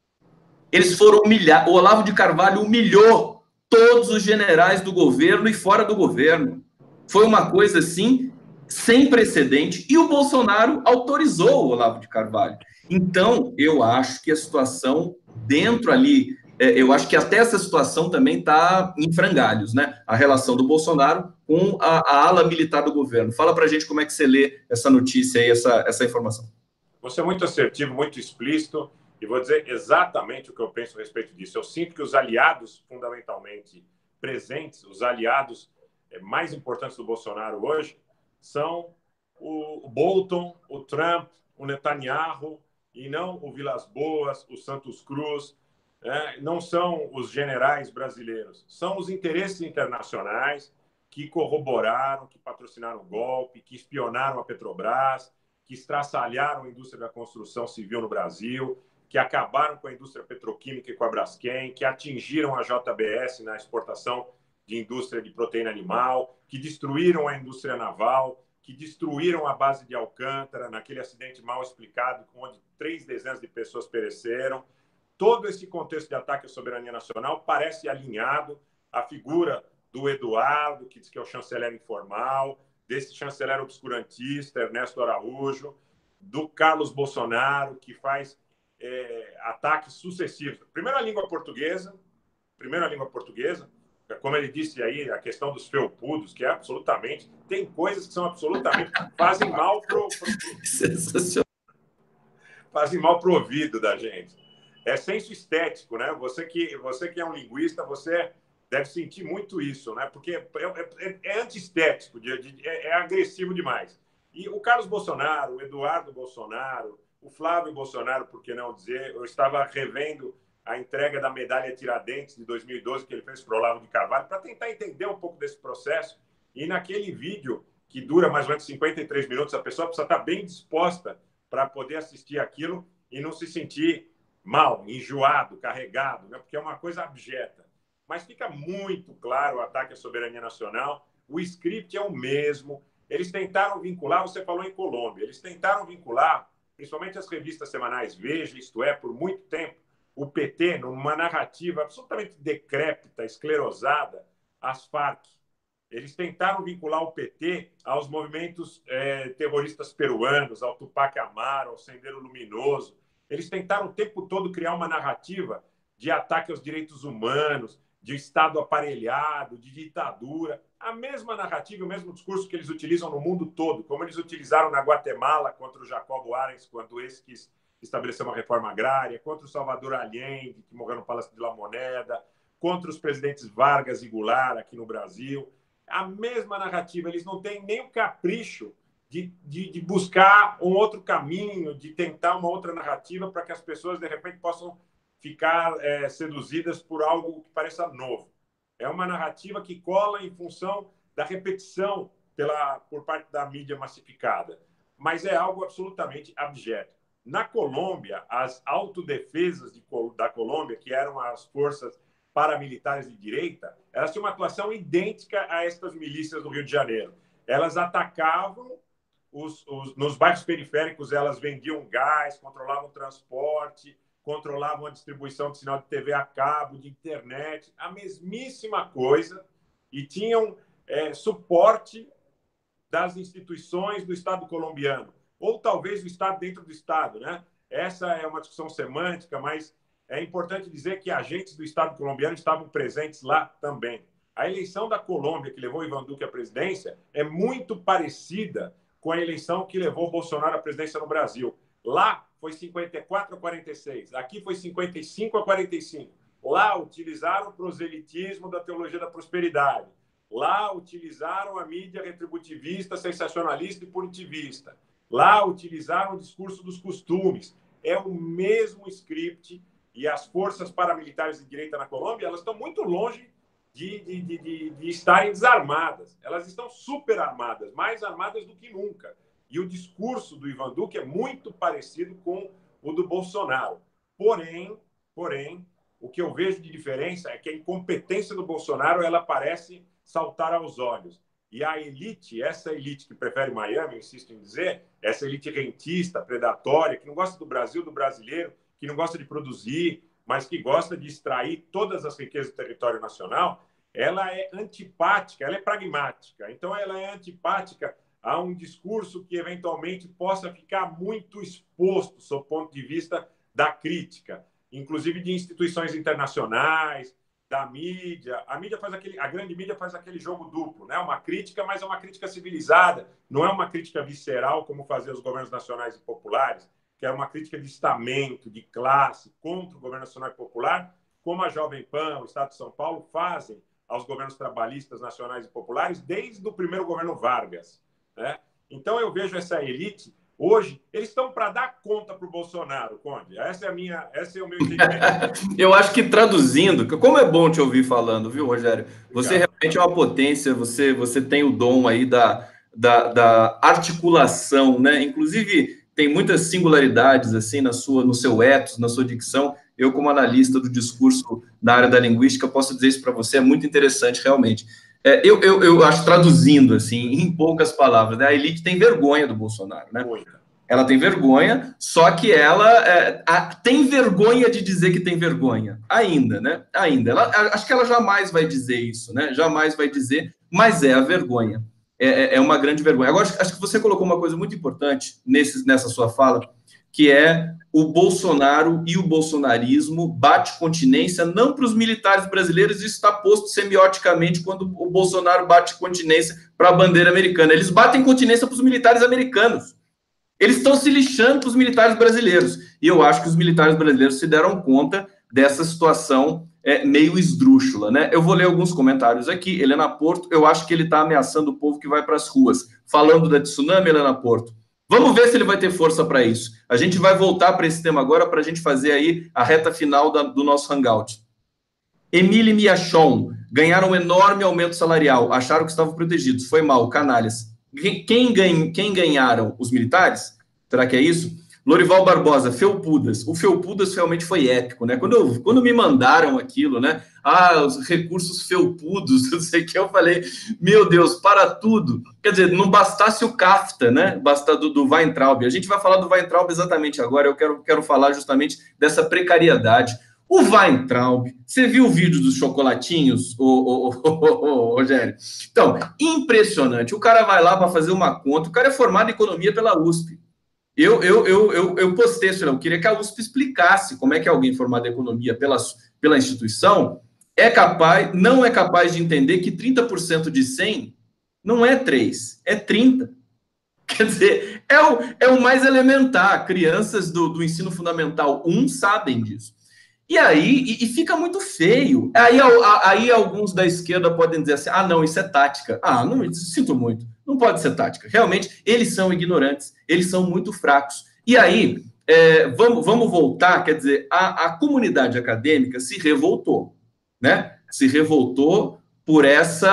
Eles foram humilhar. O Olavo de Carvalho humilhou todos os generais do governo e fora do governo. Foi uma coisa assim sem precedente, e o Bolsonaro autorizou o Olavo de Carvalho. Então, eu acho que a situação dentro ali, eu acho que até essa situação também está em frangalhos, né? A relação do Bolsonaro com a ala militar do governo. Fala para a gente como é que você lê essa notícia e essa informação. Você é muito assertivo, muito explícito, e vou dizer exatamente o que eu penso a respeito disso. Eu sinto que os aliados fundamentalmente presentes, os aliados mais importantes do Bolsonaro hoje, são o Bolton, o Trump, o Netanyahu, e não o Vilas Boas, o Santos Cruz, não são os generais brasileiros, são os interesses internacionais que corroboraram, que patrocinaram o golpe, que espionaram a Petrobras, que estraçalharam a indústria da construção civil no Brasil, que acabaram com a indústria petroquímica e com a Braskem, que atingiram a JBS na exportação de indústria de proteína animal, que destruíram a indústria naval, que destruíram a base de Alcântara, naquele acidente mal explicado, onde 3 dezenas de pessoas pereceram. Todo esse contexto de ataque à soberania nacional parece alinhado à figura do Eduardo, que diz que é o chanceler informal, desse chanceler obscurantista, Ernesto Araújo, do Carlos Bolsonaro, que faz ataques sucessivos. Primeiro a língua portuguesa, primeiro a língua portuguesa, como ele disse aí, a questão dos felpudos, que é absolutamente... Tem coisas que são absolutamente... fazem mal fazem mal pro ouvido da gente. É senso estético, né? Você que é um linguista, você deve sentir muito isso, né? Porque é antiestético, é agressivo demais. E o Carlos Bolsonaro, o Eduardo Bolsonaro, o Flávio Bolsonaro, por que não dizer, eu estava revendo a entrega da medalha Tiradentes de 2012 que ele fez para o Olavo de Carvalho, para tentar entender um pouco desse processo. E naquele vídeo, que dura mais ou menos 53 minutos, a pessoa precisa estar bem disposta para poder assistir aquilo e não se sentir mal, enjoado, carregado, né? Porque é uma coisa abjeta. Mas fica muito claro o ataque à soberania nacional, o script é o mesmo. Eles tentaram vincular, você falou em Colômbia, eles tentaram vincular, principalmente as revistas semanais Veja, Isto É, por muito tempo, o PT, numa narrativa absolutamente decrépita, esclerosada, às Farc. Eles tentaram vincular o PT aos movimentos terroristas peruanos, ao Tupac Amaru, ao Sendero Luminoso. Eles tentaram o tempo todo criar uma narrativa de ataque aos direitos humanos, de Estado aparelhado, de ditadura. A mesma narrativa, o mesmo discurso que eles utilizam no mundo todo, como eles utilizaram na Guatemala contra o Jacobo Arens, quando esse quis estabelecer uma reforma agrária, contra o Salvador Allende, que morreu no Palácio de La Moneda, contra os presidentes Vargas e Goulart aqui no Brasil. A mesma narrativa, eles não têm nem o capricho de buscar um outro caminho, de tentar uma outra narrativa para que as pessoas, de repente, possam ficar seduzidas por algo que pareça novo. É uma narrativa que cola em função da repetição por parte da mídia massificada, mas é algo absolutamente abjeto. Na Colômbia, as autodefesas da Colômbia, que eram as forças paramilitares de direita, elas tinham uma atuação idêntica a estas milícias do Rio de Janeiro. Elas atacavam nos bairros periféricos, elas vendiam gás, controlavam o transporte, controlavam a distribuição de sinal de TV a cabo, de internet, a mesmíssima coisa, e tinham suporte das instituições do Estado colombiano, ou talvez do Estado dentro do Estado, né? Essa é uma discussão semântica, mas é importante dizer que agentes do Estado colombiano estavam presentes lá também. A eleição da Colômbia, que levou Ivan Duque à presidência, é muito parecida com a eleição que levou Bolsonaro à presidência no Brasil. Lá foi 54 a 46, aqui foi 55 a 45. Lá utilizaram o proselitismo da teologia da prosperidade. Lá utilizaram a mídia retributivista, sensacionalista e punitivista. Lá utilizaram o discurso dos costumes. É o mesmo script, e as forças paramilitares de direita na Colômbia, elas estão muito longe de estarem desarmadas. Elas estão super armadas, mais armadas do que nunca. E o discurso do Ivan Duque é muito parecido com o do Bolsonaro. Porém, o que eu vejo de diferença é que a incompetência do Bolsonaro, ela parece saltar aos olhos. E a elite, essa elite que prefere Miami, eu insisto em dizer, essa elite rentista, predatória, que não gosta do Brasil, do brasileiro, que não gosta de produzir, mas que gosta de extrair todas as riquezas do território nacional, ela é antipática, ela é pragmática. Então, ela é antipática a um discurso que, eventualmente, possa ficar muito exposto, sob o ponto de vista da crítica, inclusive de instituições internacionais, da mídia. A grande mídia faz aquele jogo duplo, né? Uma crítica, mas é uma crítica civilizada, não é uma crítica visceral, como faziam os governos nacionais e populares, que era uma crítica de estamento, de classe, contra o governo nacional e popular, como a Jovem Pan, o Estado de São Paulo, fazem aos governos trabalhistas nacionais e populares desde o primeiro governo Vargas, né? Então, eu vejo essa elite, hoje, eles estão para dar conta para o Bolsonaro, Conde. Esse é o meu entendimento. Eu acho que traduzindo, como é bom te ouvir falando, viu, Rogério? Você realmente é uma potência, você tem o dom aí da articulação, né? Inclusive, tem muitas singularidades assim no seu ethos, na sua dicção. Eu, como analista do discurso da área da linguística, posso dizer isso para você, é muito interessante, realmente. Eu acho, traduzindo, assim, em poucas palavras, né, a elite tem vergonha do Bolsonaro, né? Ela tem vergonha, só que ela tem vergonha de dizer que tem vergonha, ainda, né? Ainda. Acho que ela jamais vai dizer isso, né? Jamais vai dizer, mas é a vergonha. É uma grande vergonha. Agora, acho que você colocou uma coisa muito importante nessa sua fala, que é o Bolsonaro e o bolsonarismo bate continência, não para os militares brasileiros, isso está posto semioticamente quando o Bolsonaro bate continência para a bandeira americana. Eles batem continência para os militares americanos. Eles estão se lixando para os militares brasileiros. E eu acho que os militares brasileiros se deram conta dessa situação meio esdrúxula, né? Eu vou ler alguns comentários aqui. Helena Porto, eu acho que ele está ameaçando o povo que vai para as ruas. Falando da tsunami, Helena Porto. Vamos ver se ele vai ter força para isso. A gente vai voltar para esse tema agora para a gente fazer aí a reta final do nosso hangout. Emília e Miachon ganharam um enorme aumento salarial, acharam que estavam protegidos. Foi mal, canalhas. Quem ganharam? Os militares? Será que é isso? Lorival Barbosa, Felpudas. O Felpudas realmente foi épico, né? Quando me mandaram aquilo, né? Os recursos felpudos, não sei o que, eu falei, meu Deus, para tudo. Quer dizer, não bastasse o CAFTA, né? Basta do Weintraub. A gente vai falar do Weintraub exatamente agora. Eu quero falar justamente dessa precariedade. O Weintraub, você viu o vídeo dos chocolatinhos, Rogério? Então, impressionante. O cara vai lá para fazer uma conta, o cara é formado em economia pela USP. Eu postei isso, eu queria que a USP explicasse como é que alguém formado em economia pela instituição não é capaz de entender que 30% de 100 não é 3, é 30. Quer dizer, é o mais elementar. Crianças do ensino fundamental 1 sabem disso. E aí fica muito feio. Aí alguns da esquerda podem dizer assim: não, isso é tática. Não, sinto muito. Não pode ser tática. Realmente, eles são ignorantes, eles são muito fracos. E aí, vamos voltar, quer dizer, a comunidade acadêmica se revoltou, né? Se revoltou por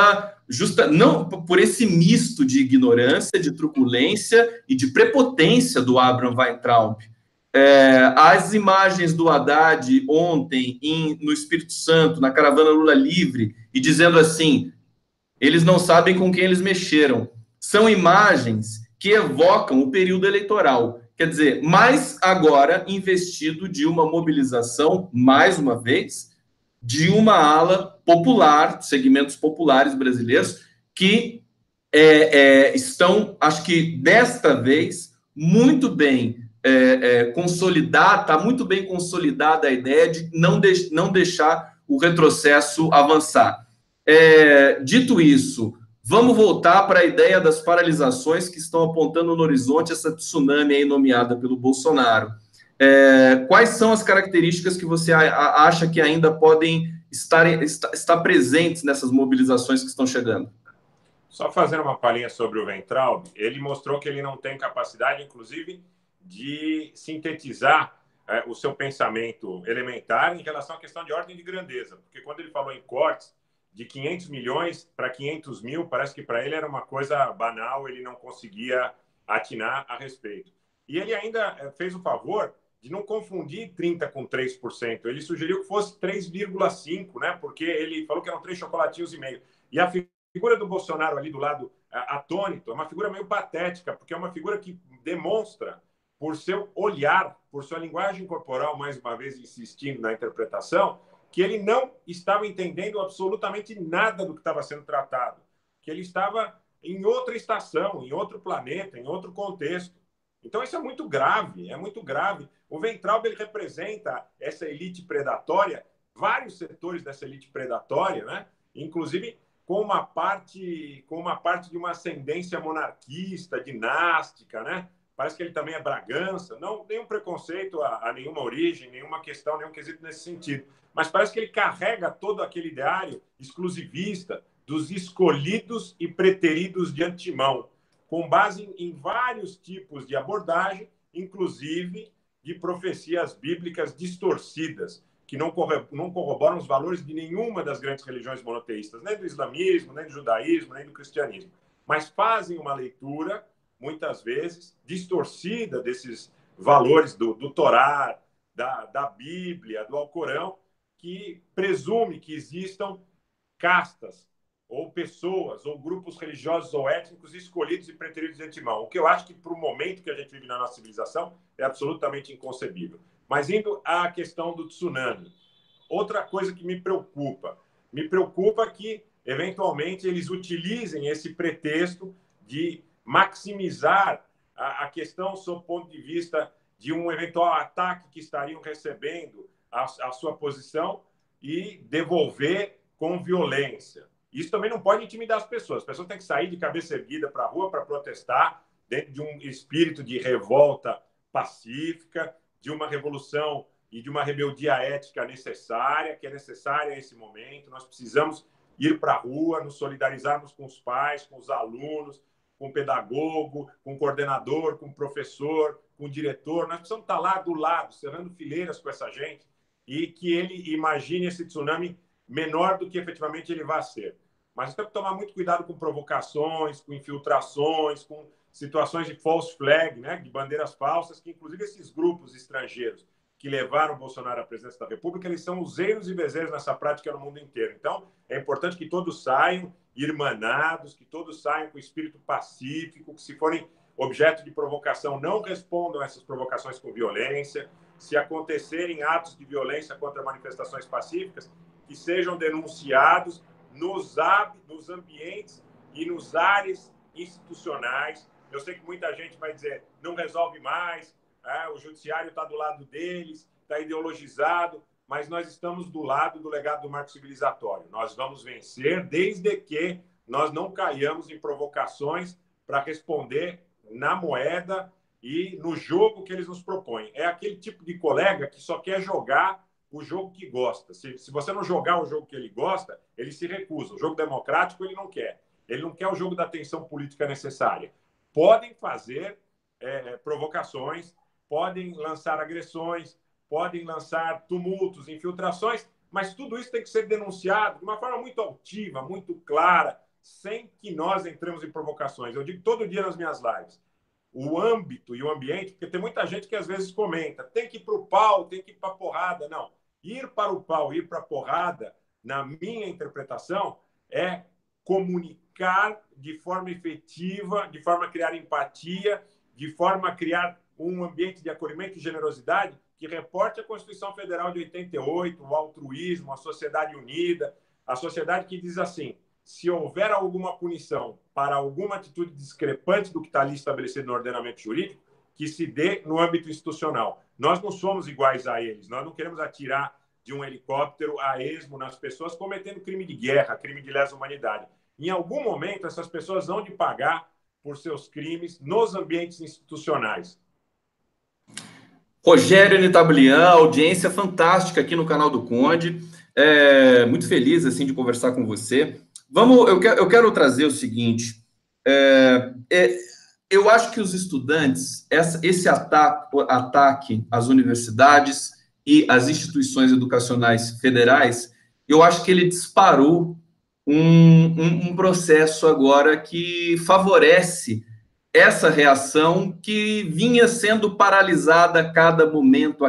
não por esse misto de ignorância, de truculência e de prepotência do Abraham Weintraub. As imagens do Haddad ontem no Espírito Santo, na caravana Lula Livre, e dizendo assim, eles não sabem com quem eles mexeram. São imagens que evocam o período eleitoral. Quer dizer, mas agora investido de uma mobilização, mais uma vez, de uma ala popular, segmentos populares brasileiros, que estão, acho que desta vez, muito bem consolidada, está muito bem consolidada a ideia de não deixar o retrocesso avançar. Dito isso, vamos voltar para a ideia das paralisações que estão apontando no horizonte essa tsunami aí nomeada pelo Bolsonaro. Quais são as características que você acha que ainda podem estar presentes nessas mobilizações que estão chegando? Só fazendo uma palhinha sobre o Weintraub, ele mostrou que ele não tem capacidade, inclusive, de sintetizar o seu pensamento elementar em relação à questão de ordem de grandeza. Porque quando ele falou em cortes de 500 milhões para 500 mil, parece que para ele era uma coisa banal, ele não conseguia atinar a respeito. E ele ainda fez o favor de não confundir 30% com 3%. Ele sugeriu que fosse 3,5%, né? Porque ele falou que eram 3 chocolatinhos e meio. E a figura do Bolsonaro ali do lado atônito é uma figura meio patética, porque é uma figura que demonstra, por seu olhar, por sua linguagem corporal, mais uma vez insistindo na interpretação, que ele não estava entendendo absolutamente nada do que estava sendo tratado, que ele estava em outra estação, em outro planeta, em outro contexto. Então, isso é muito grave, é muito grave. O Weintraub, ele representa essa elite predatória, vários setores dessa elite predatória, né? Inclusive com uma parte de uma ascendência monarquista, dinástica, né? Parece que ele também é Bragança, não nenhum preconceito a nenhuma origem, nenhuma questão, nenhum quesito nesse sentido. Mas parece que ele carrega todo aquele ideário exclusivista dos escolhidos e preteridos de antemão, com base em vários tipos de abordagem, inclusive de profecias bíblicas distorcidas, que não corroboram os valores de nenhuma das grandes religiões monoteístas, nem do islamismo, nem do judaísmo, nem do cristianismo, mas fazem uma leitura, muitas vezes, distorcida desses valores do Torá, da Bíblia, do Alcorão, que presume que existam castas, ou pessoas, ou grupos religiosos ou étnicos escolhidos e preteridos de antemão. O que eu acho que, para o momento que a gente vive na nossa civilização, é absolutamente inconcebível. Mas indo à questão do tsunami, outra coisa que me preocupa que, eventualmente, eles utilizem esse pretexto de maximizar a questão sob o ponto de vista de um eventual ataque que estariam recebendo à sua posição e devolver com violência. Isso também não pode intimidar as pessoas têm que sair de cabeça erguida para a rua para protestar dentro de um espírito de revolta pacífica, de uma revolução e de uma rebeldia ética necessária, que é necessária nesse momento. Nós precisamos ir para a rua, nos solidarizarmos com os pais, com os alunos, com o pedagogo, com o coordenador, com o professor, com o diretor. Nós precisamos estar lá do lado, cerrando fileiras com essa gente e que ele imagine esse tsunami menor do que efetivamente ele vai ser. Mas temos que tomar muito cuidado com provocações, com infiltrações, com situações de false flag, né, de bandeiras falsas, que inclusive esses grupos estrangeiros que levaram o Bolsonaro à presidência da República, eles são useiros e vezeiros nessa prática no mundo inteiro. Então, é importante que todos saiam irmanados, que todos saiam com espírito pacífico, que se forem objeto de provocação, não respondam a essas provocações com violência. Se acontecerem atos de violência contra manifestações pacíficas, que sejam denunciados nos ambientes e nos ares institucionais. Eu sei que muita gente vai dizer, não resolve mais, o judiciário está do lado deles, está ideologizado, mas nós estamos do lado do legado do marco civilizatório. Nós vamos vencer desde que nós não caiamos em provocações para responder na moeda e no jogo que eles nos propõem. É aquele tipo de colega que só quer jogar o jogo que gosta. Se você não jogar o jogo que ele gosta, ele se recusa. O jogo democrático ele não quer. Ele não quer o jogo da tensão política necessária. Podem fazer provocações, podem lançar agressões, podem lançar tumultos, infiltrações, mas tudo isso tem que ser denunciado de uma forma muito altiva, muito clara, sem que nós entremos em provocações. Eu digo todo dia nas minhas lives, o âmbito e o ambiente, porque tem muita gente que às vezes comenta, tem que ir para o pau, tem que ir para a porrada. Não, ir para o pau, ir para a porrada, na minha interpretação, é comunicar de forma efetiva, de forma a criar empatia, de forma a criar um ambiente de acolhimento e generosidade que reporte a Constituição Federal de 88, o altruísmo, a sociedade unida, a sociedade que diz assim, se houver alguma punição para alguma atitude discrepante do que está ali estabelecido no ordenamento jurídico, que se dê no âmbito institucional. Nós não somos iguais a eles, nós não queremos atirar de um helicóptero a esmo nas pessoas cometendo crime de guerra, crime de lesa humanidade. Em algum momento, essas pessoas vão de pagar por seus crimes nos ambientes institucionais. Rogério Nitablian, audiência fantástica aqui no canal do Conde. Muito feliz assim de conversar com você. Eu quero trazer o seguinte. Eu acho que os estudantes, esse ataque às universidades e às instituições educacionais federais, eu acho que ele disparou um processo agora que favorece essa reação que vinha sendo paralisada a cada momento,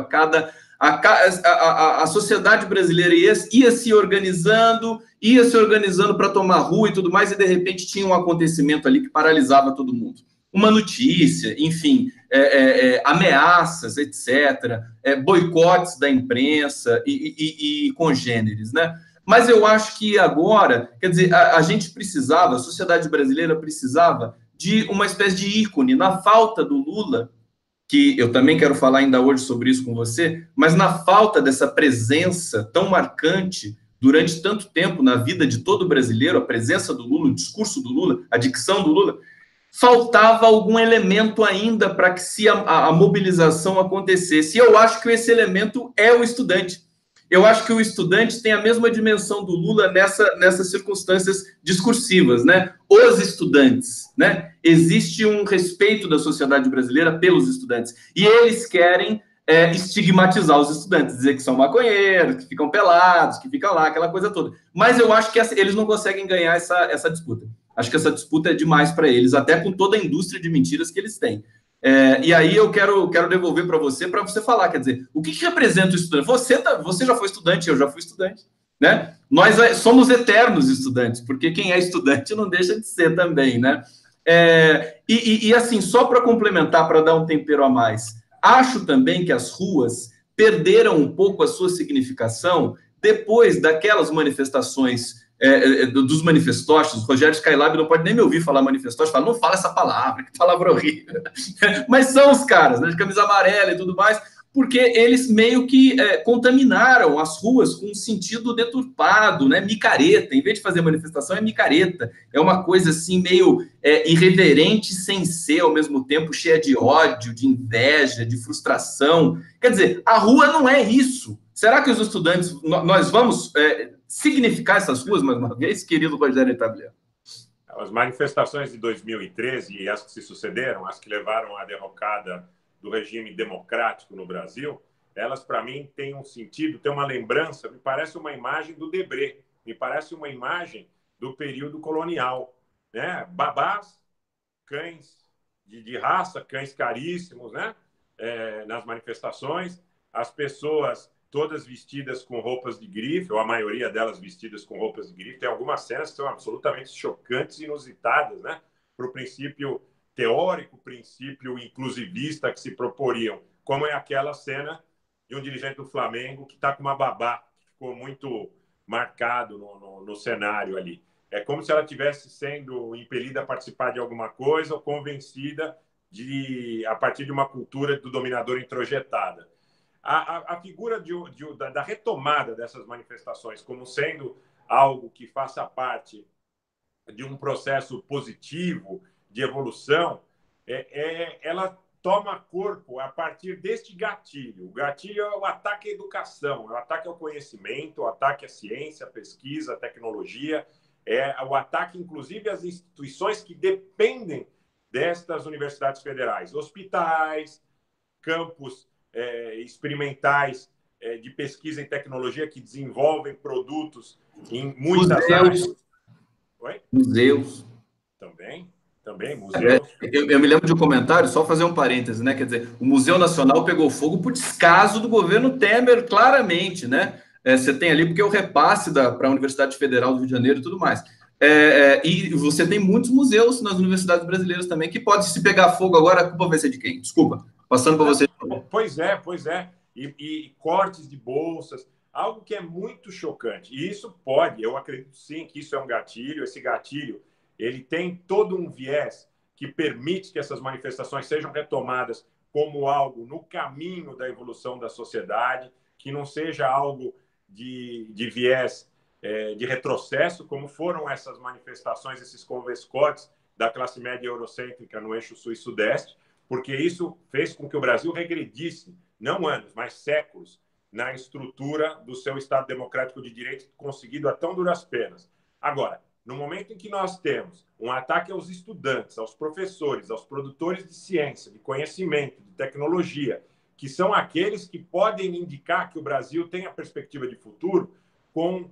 a sociedade brasileira ia se organizando para tomar rua e tudo mais, e de repente tinha um acontecimento ali que paralisava todo mundo. Uma notícia, enfim, ameaças, etc., boicotes da imprensa e congêneres, né? Mas eu acho que agora, quer dizer, a gente precisava, a sociedade brasileira precisava de uma espécie de ícone, na falta do Lula, que eu também quero falar ainda hoje sobre isso com você, mas na falta dessa presença tão marcante durante tanto tempo na vida de todo brasileiro, a presença do Lula, o discurso do Lula, a dicção do Lula, faltava algum elemento ainda para que a mobilização acontecesse. E eu acho que esse elemento é o estudante. Eu acho que o estudante tem a mesma dimensão do Lula nessas circunstâncias discursivas, né? Os estudantes, né? Existe um respeito da sociedade brasileira pelos estudantes. E eles querem estigmatizar os estudantes, dizer que são maconheiros, que ficam pelados, que ficam lá, aquela coisa toda. Mas eu acho que eles não conseguem ganhar essa disputa. Acho que essa disputa é demais para eles, até com toda a indústria de mentiras que eles têm. E aí eu quero devolver para você falar, quer dizer, o que representa o estudante? Você já foi estudante, eu já fui estudante, né? Nós somos eternos estudantes, porque quem é estudante não deixa de ser também, né? E assim, só para complementar, para dar um tempero a mais, acho também que as ruas perderam um pouco a sua significação depois daquelas manifestações dos manifestosos. O Rogério Skylab não pode nem me ouvir falar manifestosos, fala, não fala essa palavra, que palavra horrível. Mas são os caras, né, de camisa amarela e tudo mais, porque eles meio que contaminaram as ruas com um sentido deturpado, né, micareta. Em vez de fazer manifestação, é micareta. É uma coisa assim meio irreverente sem ser, ao mesmo tempo, cheia de ódio, de inveja, de frustração. Quer dizer, a rua não é isso. Será que os estudantes, nós vamos significar essas ruas, mais uma vez, querido Rogério Itabliano? As manifestações de 2013 e as que se sucederam, as que levaram à derrocada do regime democrático no Brasil, elas, para mim, têm um sentido, têm uma lembrança, me parece uma imagem do Debré, me parece uma imagem do período colonial, né? Babás, cães de raça, cães caríssimos, né? Nas manifestações, as pessoas todas vestidas com roupas de grife, ou a maioria delas vestidas com roupas de grife. Tem algumas cenas que são absolutamente chocantes e inusitadas, né? Para o princípio teórico, princípio inclusivista que se proporiam, como é aquela cena de um dirigente do Flamengo que está com uma babá, que ficou muito marcado no cenário ali. É como se ela estivesse sendo impelida a participar de alguma coisa ou convencida a partir de uma cultura do dominador introjetada. A figura da retomada dessas manifestações como sendo algo que faça parte de um processo positivo de evolução, ela toma corpo a partir deste gatilho. O gatilho é o ataque à educação, é o ataque ao conhecimento, o ataque à ciência, à pesquisa, à tecnologia, é o ataque, inclusive, às instituições que dependem destas universidades federais, hospitais, campos experimentais de pesquisa em tecnologia que desenvolvem produtos em muitas áreas. Oi? Museus. Também, museus. Eu me lembro de um comentário, só fazer um parêntese, né? Quer dizer, o Museu Nacional pegou fogo por descaso do governo Temer, claramente, né? Você tem ali, porque é o repasse para a Universidade Federal do Rio de Janeiro e tudo mais. E você tem muitos museus nas universidades brasileiras também, que pode se pegar fogo agora, a culpa vai ser de quem? Desculpa, passando para você. Pois é. E cortes de bolsas, algo que é muito chocante. E isso pode, eu acredito sim que isso é um gatilho. Esse gatilho, ele tem todo um viés que permite que essas manifestações sejam retomadas como algo no caminho da evolução da sociedade, que não seja algo de viés de retrocesso, como foram essas manifestações, esses convescotes da classe média eurocêntrica no eixo sul e sudeste, porque isso fez com que o Brasil regredisse, não anos, mas séculos, na estrutura do seu Estado democrático de direito, conseguido a tão duras penas. Agora, no momento em que nós temos um ataque aos estudantes, aos professores, aos produtores de ciência, de conhecimento, de tecnologia, que são aqueles que podem indicar que o Brasil tem a perspectiva de futuro com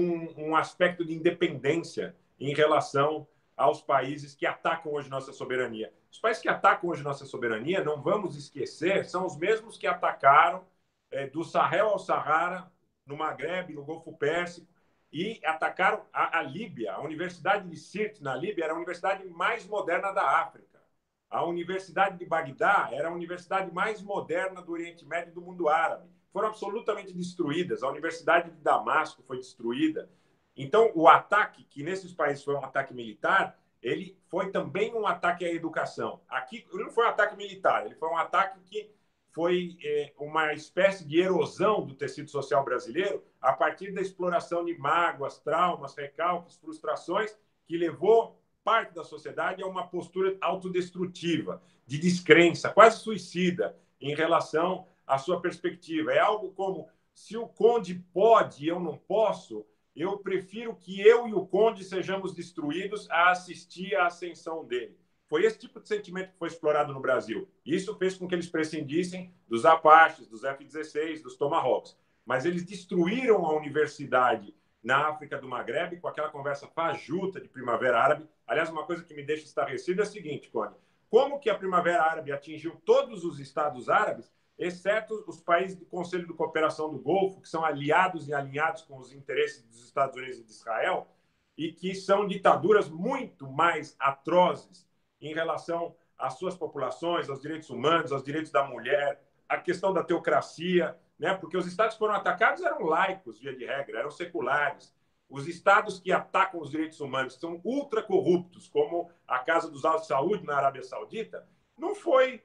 um aspecto de independência em relação aos países que atacam hoje nossa soberania. Os países que atacam hoje nossa soberania, não vamos esquecer, são os mesmos que atacaram do Sahel ao Saara, no Maghreb, no Golfo Pérsico, e atacaram a Líbia. A Universidade de Sirte, na Líbia, era a universidade mais moderna da África. A Universidade de Bagdá era a universidade mais moderna do Oriente Médio e do mundo árabe. Foram absolutamente destruídas. A Universidade de Damasco foi destruída. Então, o ataque, que nesses países foi um ataque militar, ele foi também um ataque à educação. Aqui não foi um ataque militar, ele foi um ataque que foi uma espécie de erosão do tecido social brasileiro a partir da exploração de mágoas, traumas, recalques, frustrações, que levou parte da sociedade a uma postura autodestrutiva, de descrença, quase suicida, em relação à sua perspectiva. É algo como, se o Conde pode e eu não posso, eu prefiro que eu e o Conde sejamos destruídos a assistir à ascensão dele. Foi esse tipo de sentimento que foi explorado no Brasil. Isso fez com que eles prescindissem dos Apaches, dos F-16, dos Tomahawks. Mas eles destruíram a universidade na África do Maghreb com aquela conversa fajuta de Primavera Árabe. Aliás, uma coisa que me deixa estarrecido é a seguinte, Cone. Como que a Primavera Árabe atingiu todos os estados árabes, exceto os países do Conselho de Cooperação do Golfo, que são aliados e alinhados com os interesses dos Estados Unidos e de Israel, e que são ditaduras muito mais atrozes em relação às suas populações, aos direitos humanos, aos direitos da mulher, a questão da teocracia, né? Porque os estados que foram atacados eram laicos, via de regra, eram seculares. os estados que atacam os direitos humanos, que são ultra corruptos, como a Casa dos Al-Saud na Arábia Saudita, não foi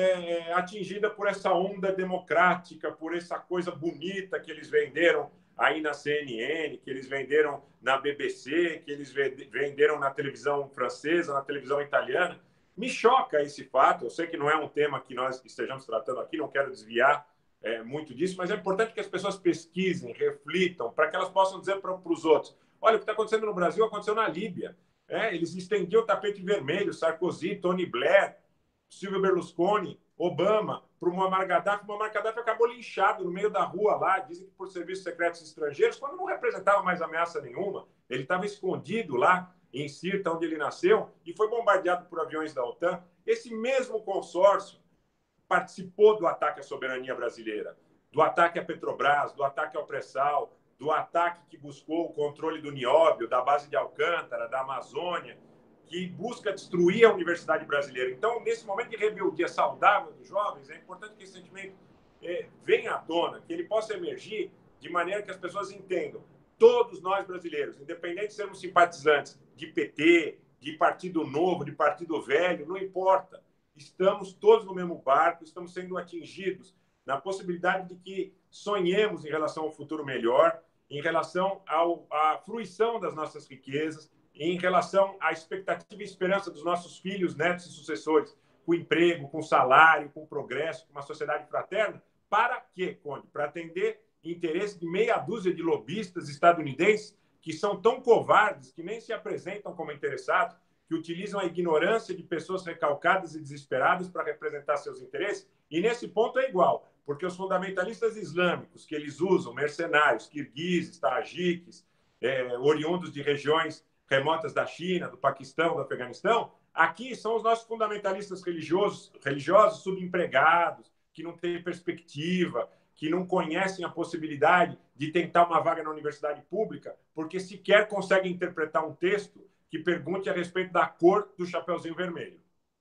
atingida por essa onda democrática, por essa coisa bonita que eles venderam aí na CNN, que eles venderam na BBC, que eles venderam na televisão francesa, na televisão italiana. Me choca esse fato. Eu sei que não é um tema que nós estejamos tratando aqui, não quero desviar muito disso, mas é importante que as pessoas pesquisem, reflitam, para que elas possam dizer para os outros: olha, o que está acontecendo no Brasil aconteceu na Líbia. Eles estendiam o tapete vermelho, Sarkozy, Tony Blair, Silvio Berlusconi, Obama, para o Muammar Gaddafi. O Muammar Gaddafi acabou linchado no meio da rua lá, dizem que por serviços secretos estrangeiros, quando não representava mais ameaça nenhuma. Ele estava escondido lá em Sirta, onde ele nasceu, e foi bombardeado por aviões da OTAN. Esse mesmo consórcio participou do ataque à soberania brasileira, do ataque à Petrobras, do ataque ao pré-sal, do ataque que buscou o controle do nióbio, da base de Alcântara, da Amazônia, que busca destruir a universidade brasileira. Então, nesse momento de rebeldia saudável dos jovens, é importante que esse sentimento venha à tona, que ele possa emergir de maneira que as pessoas entendam. Todos nós brasileiros, independente de sermos simpatizantes de PT, de Partido Novo, de Partido Velho, não importa. Estamos todos no mesmo barco, estamos sendo atingidos na possibilidade de que sonhemos em relação ao futuro melhor, em relação à fruição das nossas riquezas, em relação à expectativa e esperança dos nossos filhos, netos e sucessores, com emprego, com salário, com progresso, com uma sociedade fraterna. Para quê, Conde? Para atender interesse de meia dúzia de lobistas estadunidenses que são tão covardes que nem se apresentam como interessados, que utilizam a ignorância de pessoas recalcadas e desesperadas para representar seus interesses. E nesse ponto é igual, porque os fundamentalistas islâmicos que eles usam, mercenários, kirguizes, tajiques, oriundos de regiões remotas da China, do Paquistão, do Afeganistão, aqui são os nossos fundamentalistas religiosos subempregados, que não têm perspectiva, que não conhecem a possibilidade de tentar uma vaga na universidade pública, porque sequer conseguem interpretar um texto que pergunte a respeito da cor do Chapeuzinho Vermelho.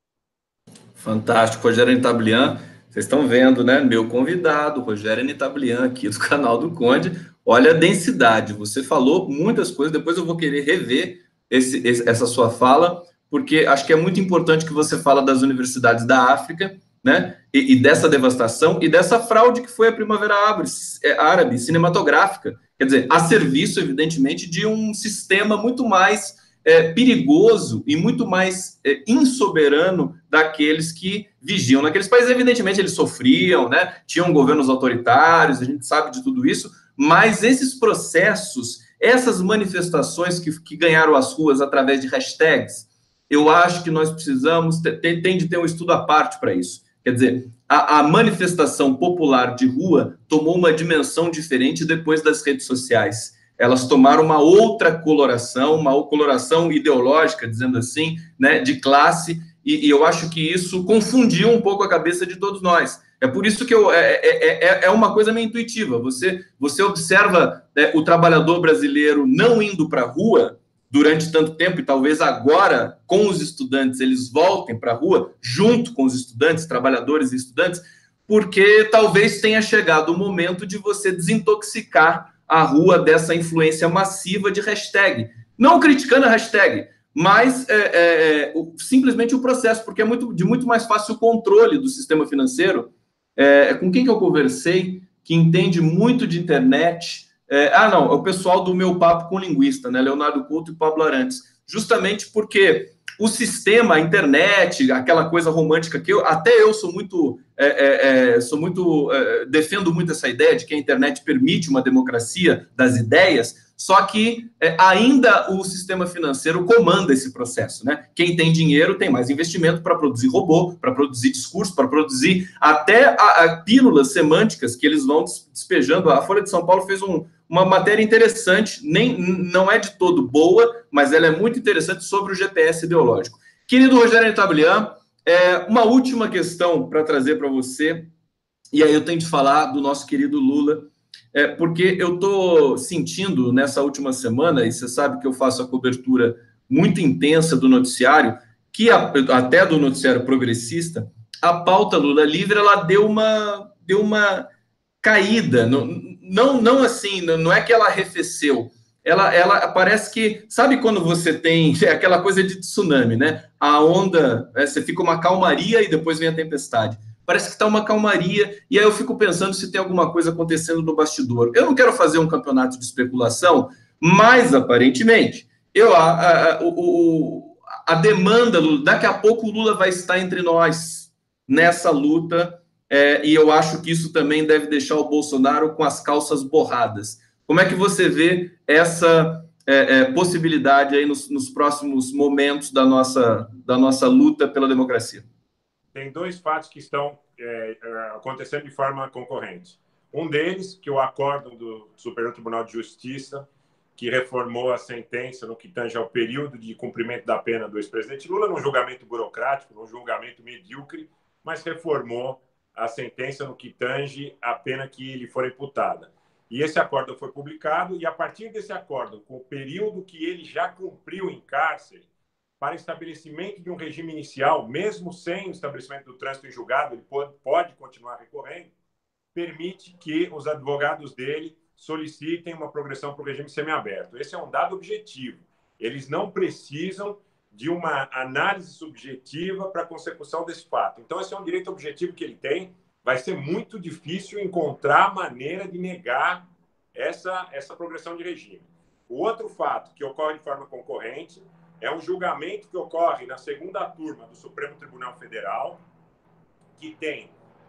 Fantástico, Rogério Nitablian. Vocês estão vendo, né? Meu convidado, Rogério Nitablian, aqui do canal do Conde. Olha a densidade. Você falou muitas coisas. Depois eu vou querer rever essa sua fala, porque acho que é muito importante que você fala das universidades da África, né? E dessa devastação e dessa fraude que foi a Primavera Árabe cinematográfica. Quer dizer, a serviço, evidentemente, de um sistema muito mais perigoso e muito mais insoberano daqueles que vigiam naqueles países. Evidentemente, eles sofriam, né? Tinham governos autoritários, a gente sabe de tudo isso, mas esses processos, essas manifestações que ganharam as ruas através de hashtags, eu acho que nós precisamos, tem de ter um estudo à parte para isso. Quer dizer, a manifestação popular de rua tomou uma dimensão diferente depois das redes sociais. Elas tomaram uma outra coloração, uma coloração ideológica, dizendo assim, né, de classe, e eu acho que isso confundiu um pouco a cabeça de todos nós. É por isso que é uma coisa meio intuitiva. Você observa o trabalhador brasileiro não indo para a rua durante tanto tempo, e talvez agora, com os estudantes, eles voltem para a rua, junto com os estudantes, trabalhadores e estudantes, porque talvez tenha chegado o momento de você desintoxicar a rua dessa influência massiva de hashtag. Não criticando a hashtag, mas simplesmente o processo, porque é de muito mais fácil o controle do sistema financeiro. Com quem que eu conversei, que entende muito de internet... é o pessoal do Meu Papo com Linguista, né? Leonardo Couto e Pablo Arantes. Justamente porque o sistema, a internet, aquela coisa romântica que eu sou muito, defendo muito essa ideia de que a internet permite uma democracia das ideias, só que ainda o sistema financeiro comanda esse processo, né? Quem tem dinheiro tem mais investimento para produzir robô, para produzir discurso, para produzir até pílulas semânticas que eles vão despejando. A Folha de São Paulo fez uma matéria interessante, não é de todo boa, mas ela é muito interessante sobre o GPS ideológico. Querido Rogério Nitablian, uma última questão para trazer para você, e aí eu tenho de falar do nosso querido Lula, porque eu estou sentindo nessa última semana, e você sabe que eu faço a cobertura muito intensa do noticiário, que até do noticiário progressista, a pauta Lula livre, ela deu uma caída, não assim, não é que ela arrefeceu, ela parece que, sabe quando você tem aquela coisa de tsunami, né? A onda, você fica uma calmaria e depois vem a tempestade. Parece que está uma calmaria, e aí eu fico pensando se tem alguma coisa acontecendo no bastidor. Eu não quero fazer um campeonato de especulação, mas aparentemente, a demanda, daqui a pouco o Lula vai estar entre nós nessa luta, e eu acho que isso também deve deixar o Bolsonaro com as calças borradas. Como é que você vê essa possibilidade aí nos próximos momentos da nossa luta pela democracia? Tem dois fatos que estão acontecendo de forma concorrente. Um deles, que o acórdão do Superior Tribunal de Justiça, que reformou a sentença no que tange ao período de cumprimento da pena do ex-presidente Lula, num julgamento burocrático, num julgamento medíocre, mas reformou a sentença no que tange a pena que lhe for imputada. E esse acórdão foi publicado, e a partir desse acórdão, com o período que ele já cumpriu em cárcere, para estabelecimento de um regime inicial, mesmo sem o estabelecimento do trânsito em julgado, ele pode continuar recorrendo, permite que os advogados dele solicitem uma progressão para o regime semiaberto. Esse é um dado objetivo. Eles não precisam de uma análise subjetiva para a consecução desse fato. Então, esse é um direito objetivo que ele tem. Vai ser muito difícil encontrar maneira de negar essa progressão de regime. O outro fato que ocorre de forma concorrente é um julgamento que ocorre na segunda turma do Supremo Tribunal Federal, que tem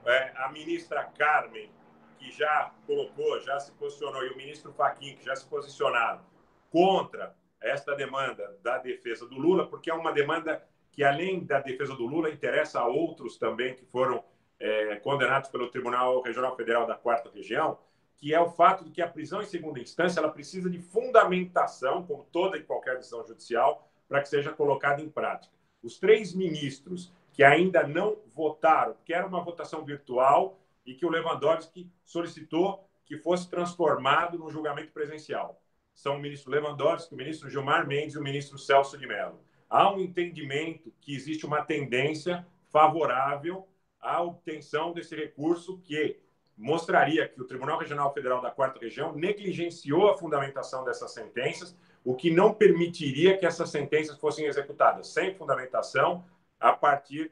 a ministra Carmen, que já colocou, já se posicionou, e o ministro Fachin, que já se posicionaram contra esta demanda da defesa do Lula, porque é uma demanda que, além da defesa do Lula, interessa a outros também que foram condenados pelo Tribunal Regional Federal da 4ª Região, que é o fato de que a prisão em segunda instância ela precisa de fundamentação, como toda e qualquer decisão judicial, para que seja colocada em prática. Os 3 ministros que ainda não votaram, que era uma votação virtual e que o Lewandowski solicitou que fosse transformado num julgamento presencial. São o ministro Lewandowski, o ministro Gilmar Mendes e o ministro Celso de Mello. Há um entendimento que existe uma tendência favorável à obtenção desse recurso que mostraria que o Tribunal Regional Federal da 4ª Região negligenciou a fundamentação dessas sentenças, o que não permitiria que essas sentenças fossem executadas sem fundamentação a partir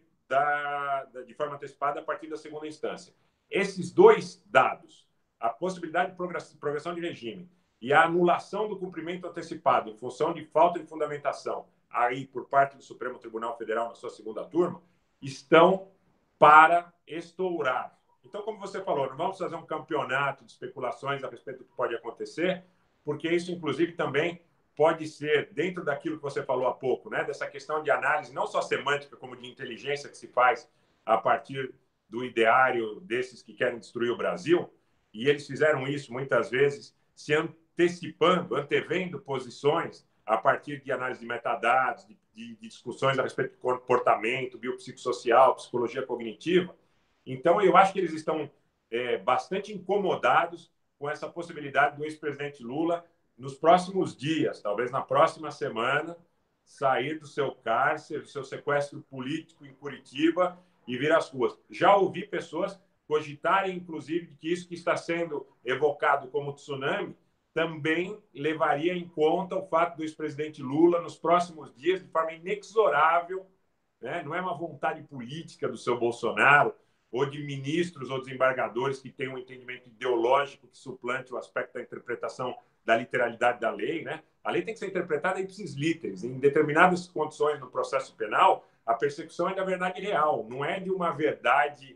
de forma antecipada a partir da segunda instância. Esses dois dados, a possibilidade de progressão de regime e a anulação do cumprimento antecipado em função de falta de fundamentação aí por parte do Supremo Tribunal Federal na sua segunda turma, estão para estourar. Então, como você falou, não vamos fazer um campeonato de especulações a respeito do que pode acontecer, porque isso, inclusive, também pode ser, dentro daquilo que você falou há pouco, né, dessa questão de análise, não só semântica, como de inteligência que se faz a partir do ideário desses que querem destruir o Brasil, e eles fizeram isso muitas vezes se antecipando, antevendo posições a partir de análise de metadados, de discussões a respeito do comportamento, biopsicossocial, psicologia cognitiva. Então, eu acho que eles estão bastante incomodados com essa possibilidade do ex-presidente Lula, nos próximos dias, talvez na próxima semana, sair do seu cárcere, do seu sequestro político em Curitiba e vir às ruas. Já ouvi pessoas cogitarem, inclusive, de que isso que está sendo evocado como tsunami também levaria em conta o fato do ex-presidente Lula, nos próximos dias, de forma inexorável, né? Não é uma vontade política do seu Bolsonaro, ou de ministros ou desembargadores que têm um entendimento ideológico que suplante o aspecto da interpretação da literalidade da lei, né? A lei tem que ser interpretada ipsis literis. Em determinadas condições no processo penal, a persecução é da verdade real, não é de uma verdade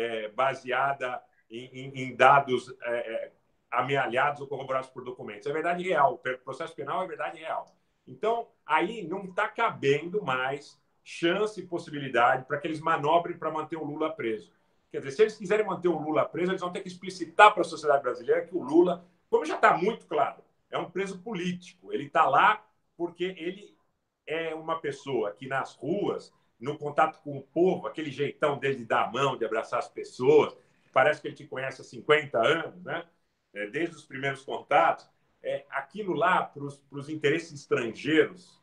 baseada em dados amealhados ou corroborados por documentos. É verdade real. O processo penal é verdade real. Então, aí não está cabendo mais chance e possibilidade para que eles manobrem para manter o Lula preso. Quer dizer, se eles quiserem manter o Lula preso, eles vão ter que explicitar para a sociedade brasileira que o Lula, como já está muito claro, é um preso político. Ele está lá porque ele é uma pessoa que nas ruas, no contato com o povo, aquele jeitão dele de dar a mão, de abraçar as pessoas, parece que ele te conhece há 50 anos, né? Desde os primeiros contatos, aquilo lá, para os interesses estrangeiros,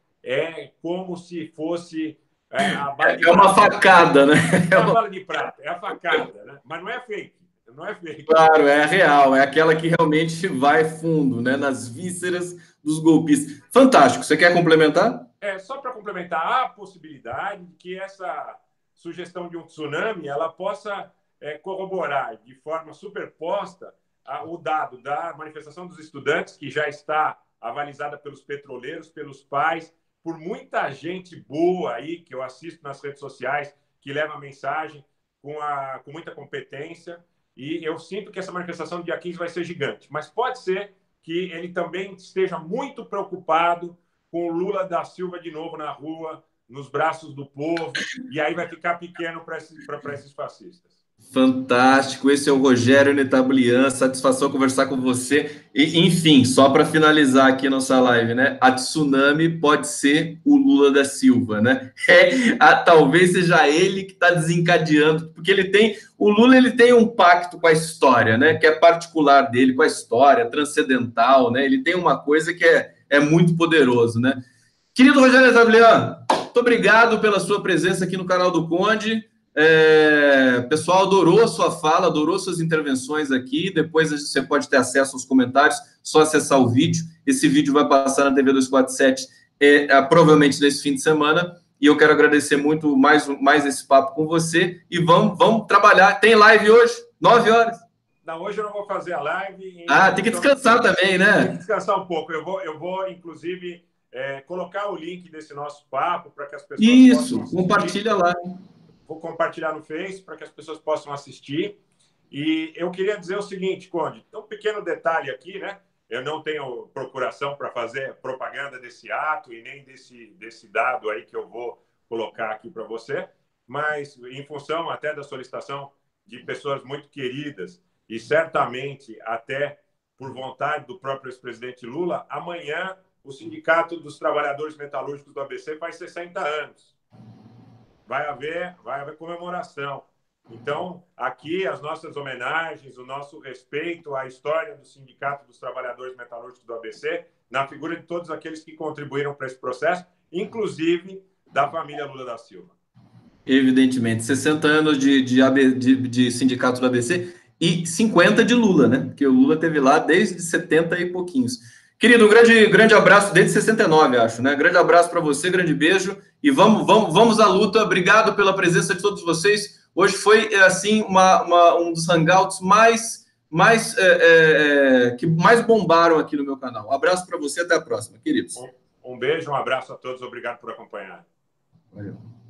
é como se fosse a bala de uma facada, né? É a bala de prata, é a facada, né? Mas não é fake. não é fake. Claro, é real, é aquela que realmente vai fundo, né, nas vísceras dos golpistas. Fantástico. Você quer complementar? Só para complementar, há a possibilidade de que essa sugestão de um tsunami ela possa corroborar de forma superposta o dado da manifestação dos estudantes, que já está avalizada pelos petroleiros, pelos pais, por muita gente boa aí que eu assisto nas redes sociais, que leva a mensagem com muita competência. E eu sinto que essa manifestação do dia 15 vai ser gigante. Mas pode ser que ele também esteja muito preocupado com o Lula da Silva de novo na rua, nos braços do povo, e aí vai ficar pequeno para esses fascistas. Fantástico, esse é o Rogério Netablian, satisfação conversar com você. E, enfim, só para finalizar aqui nossa live, né? A tsunami pode ser o Lula da Silva, né? Talvez seja ele que está desencadeando, porque o Lula ele tem um pacto com a história, né? Que é particular dele, com a história, transcendental, né? Ele tem uma coisa que é muito poderoso, né? Querido Rogério Netablian, muito obrigado pela sua presença aqui no canal do Conde. O pessoal adorou a sua fala, adorou suas intervenções aqui. Depois você pode ter acesso aos comentários, só acessar o vídeo. Esse vídeo vai passar na TV 247 provavelmente nesse fim de semana. E eu quero agradecer muito mais esse papo com você. E vamos trabalhar. Tem live hoje, 9 horas. Não, hoje eu não vou fazer a live. Tem que descansar também, né? Tem que descansar um pouco. Eu vou inclusive, colocar o link desse nosso papo para que as pessoas possam assistir. Compartilha lá. Vou compartilhar no Face para que as pessoas possam assistir. E eu queria dizer o seguinte, Conde, um pequeno detalhe aqui, né? Eu não tenho procuração para fazer propaganda desse ato e nem desse dado aí que eu vou colocar aqui para você, mas em função até da solicitação de pessoas muito queridas e certamente até por vontade do próprio ex-presidente Lula, amanhã o Sindicato dos Trabalhadores Metalúrgicos do ABC faz 60 anos. Vai haver comemoração. Então, aqui as nossas homenagens, o nosso respeito à história do Sindicato dos Trabalhadores Metalúrgicos do ABC, na figura de todos aqueles que contribuíram para esse processo, inclusive da família Lula da Silva. Evidentemente, 60 anos de sindicato do ABC e 50 de Lula, né? Porque o Lula teve lá desde 70 e pouquinhos. Querido, um grande abraço, desde 69, acho, né? Grande abraço para você, grande beijo. E vamos à luta. Obrigado pela presença de todos vocês. Hoje foi, assim, um dos hangouts que mais bombaram aqui no meu canal. Um abraço para você, até a próxima, queridos. Um beijo, um abraço a todos. Obrigado por acompanhar. Valeu.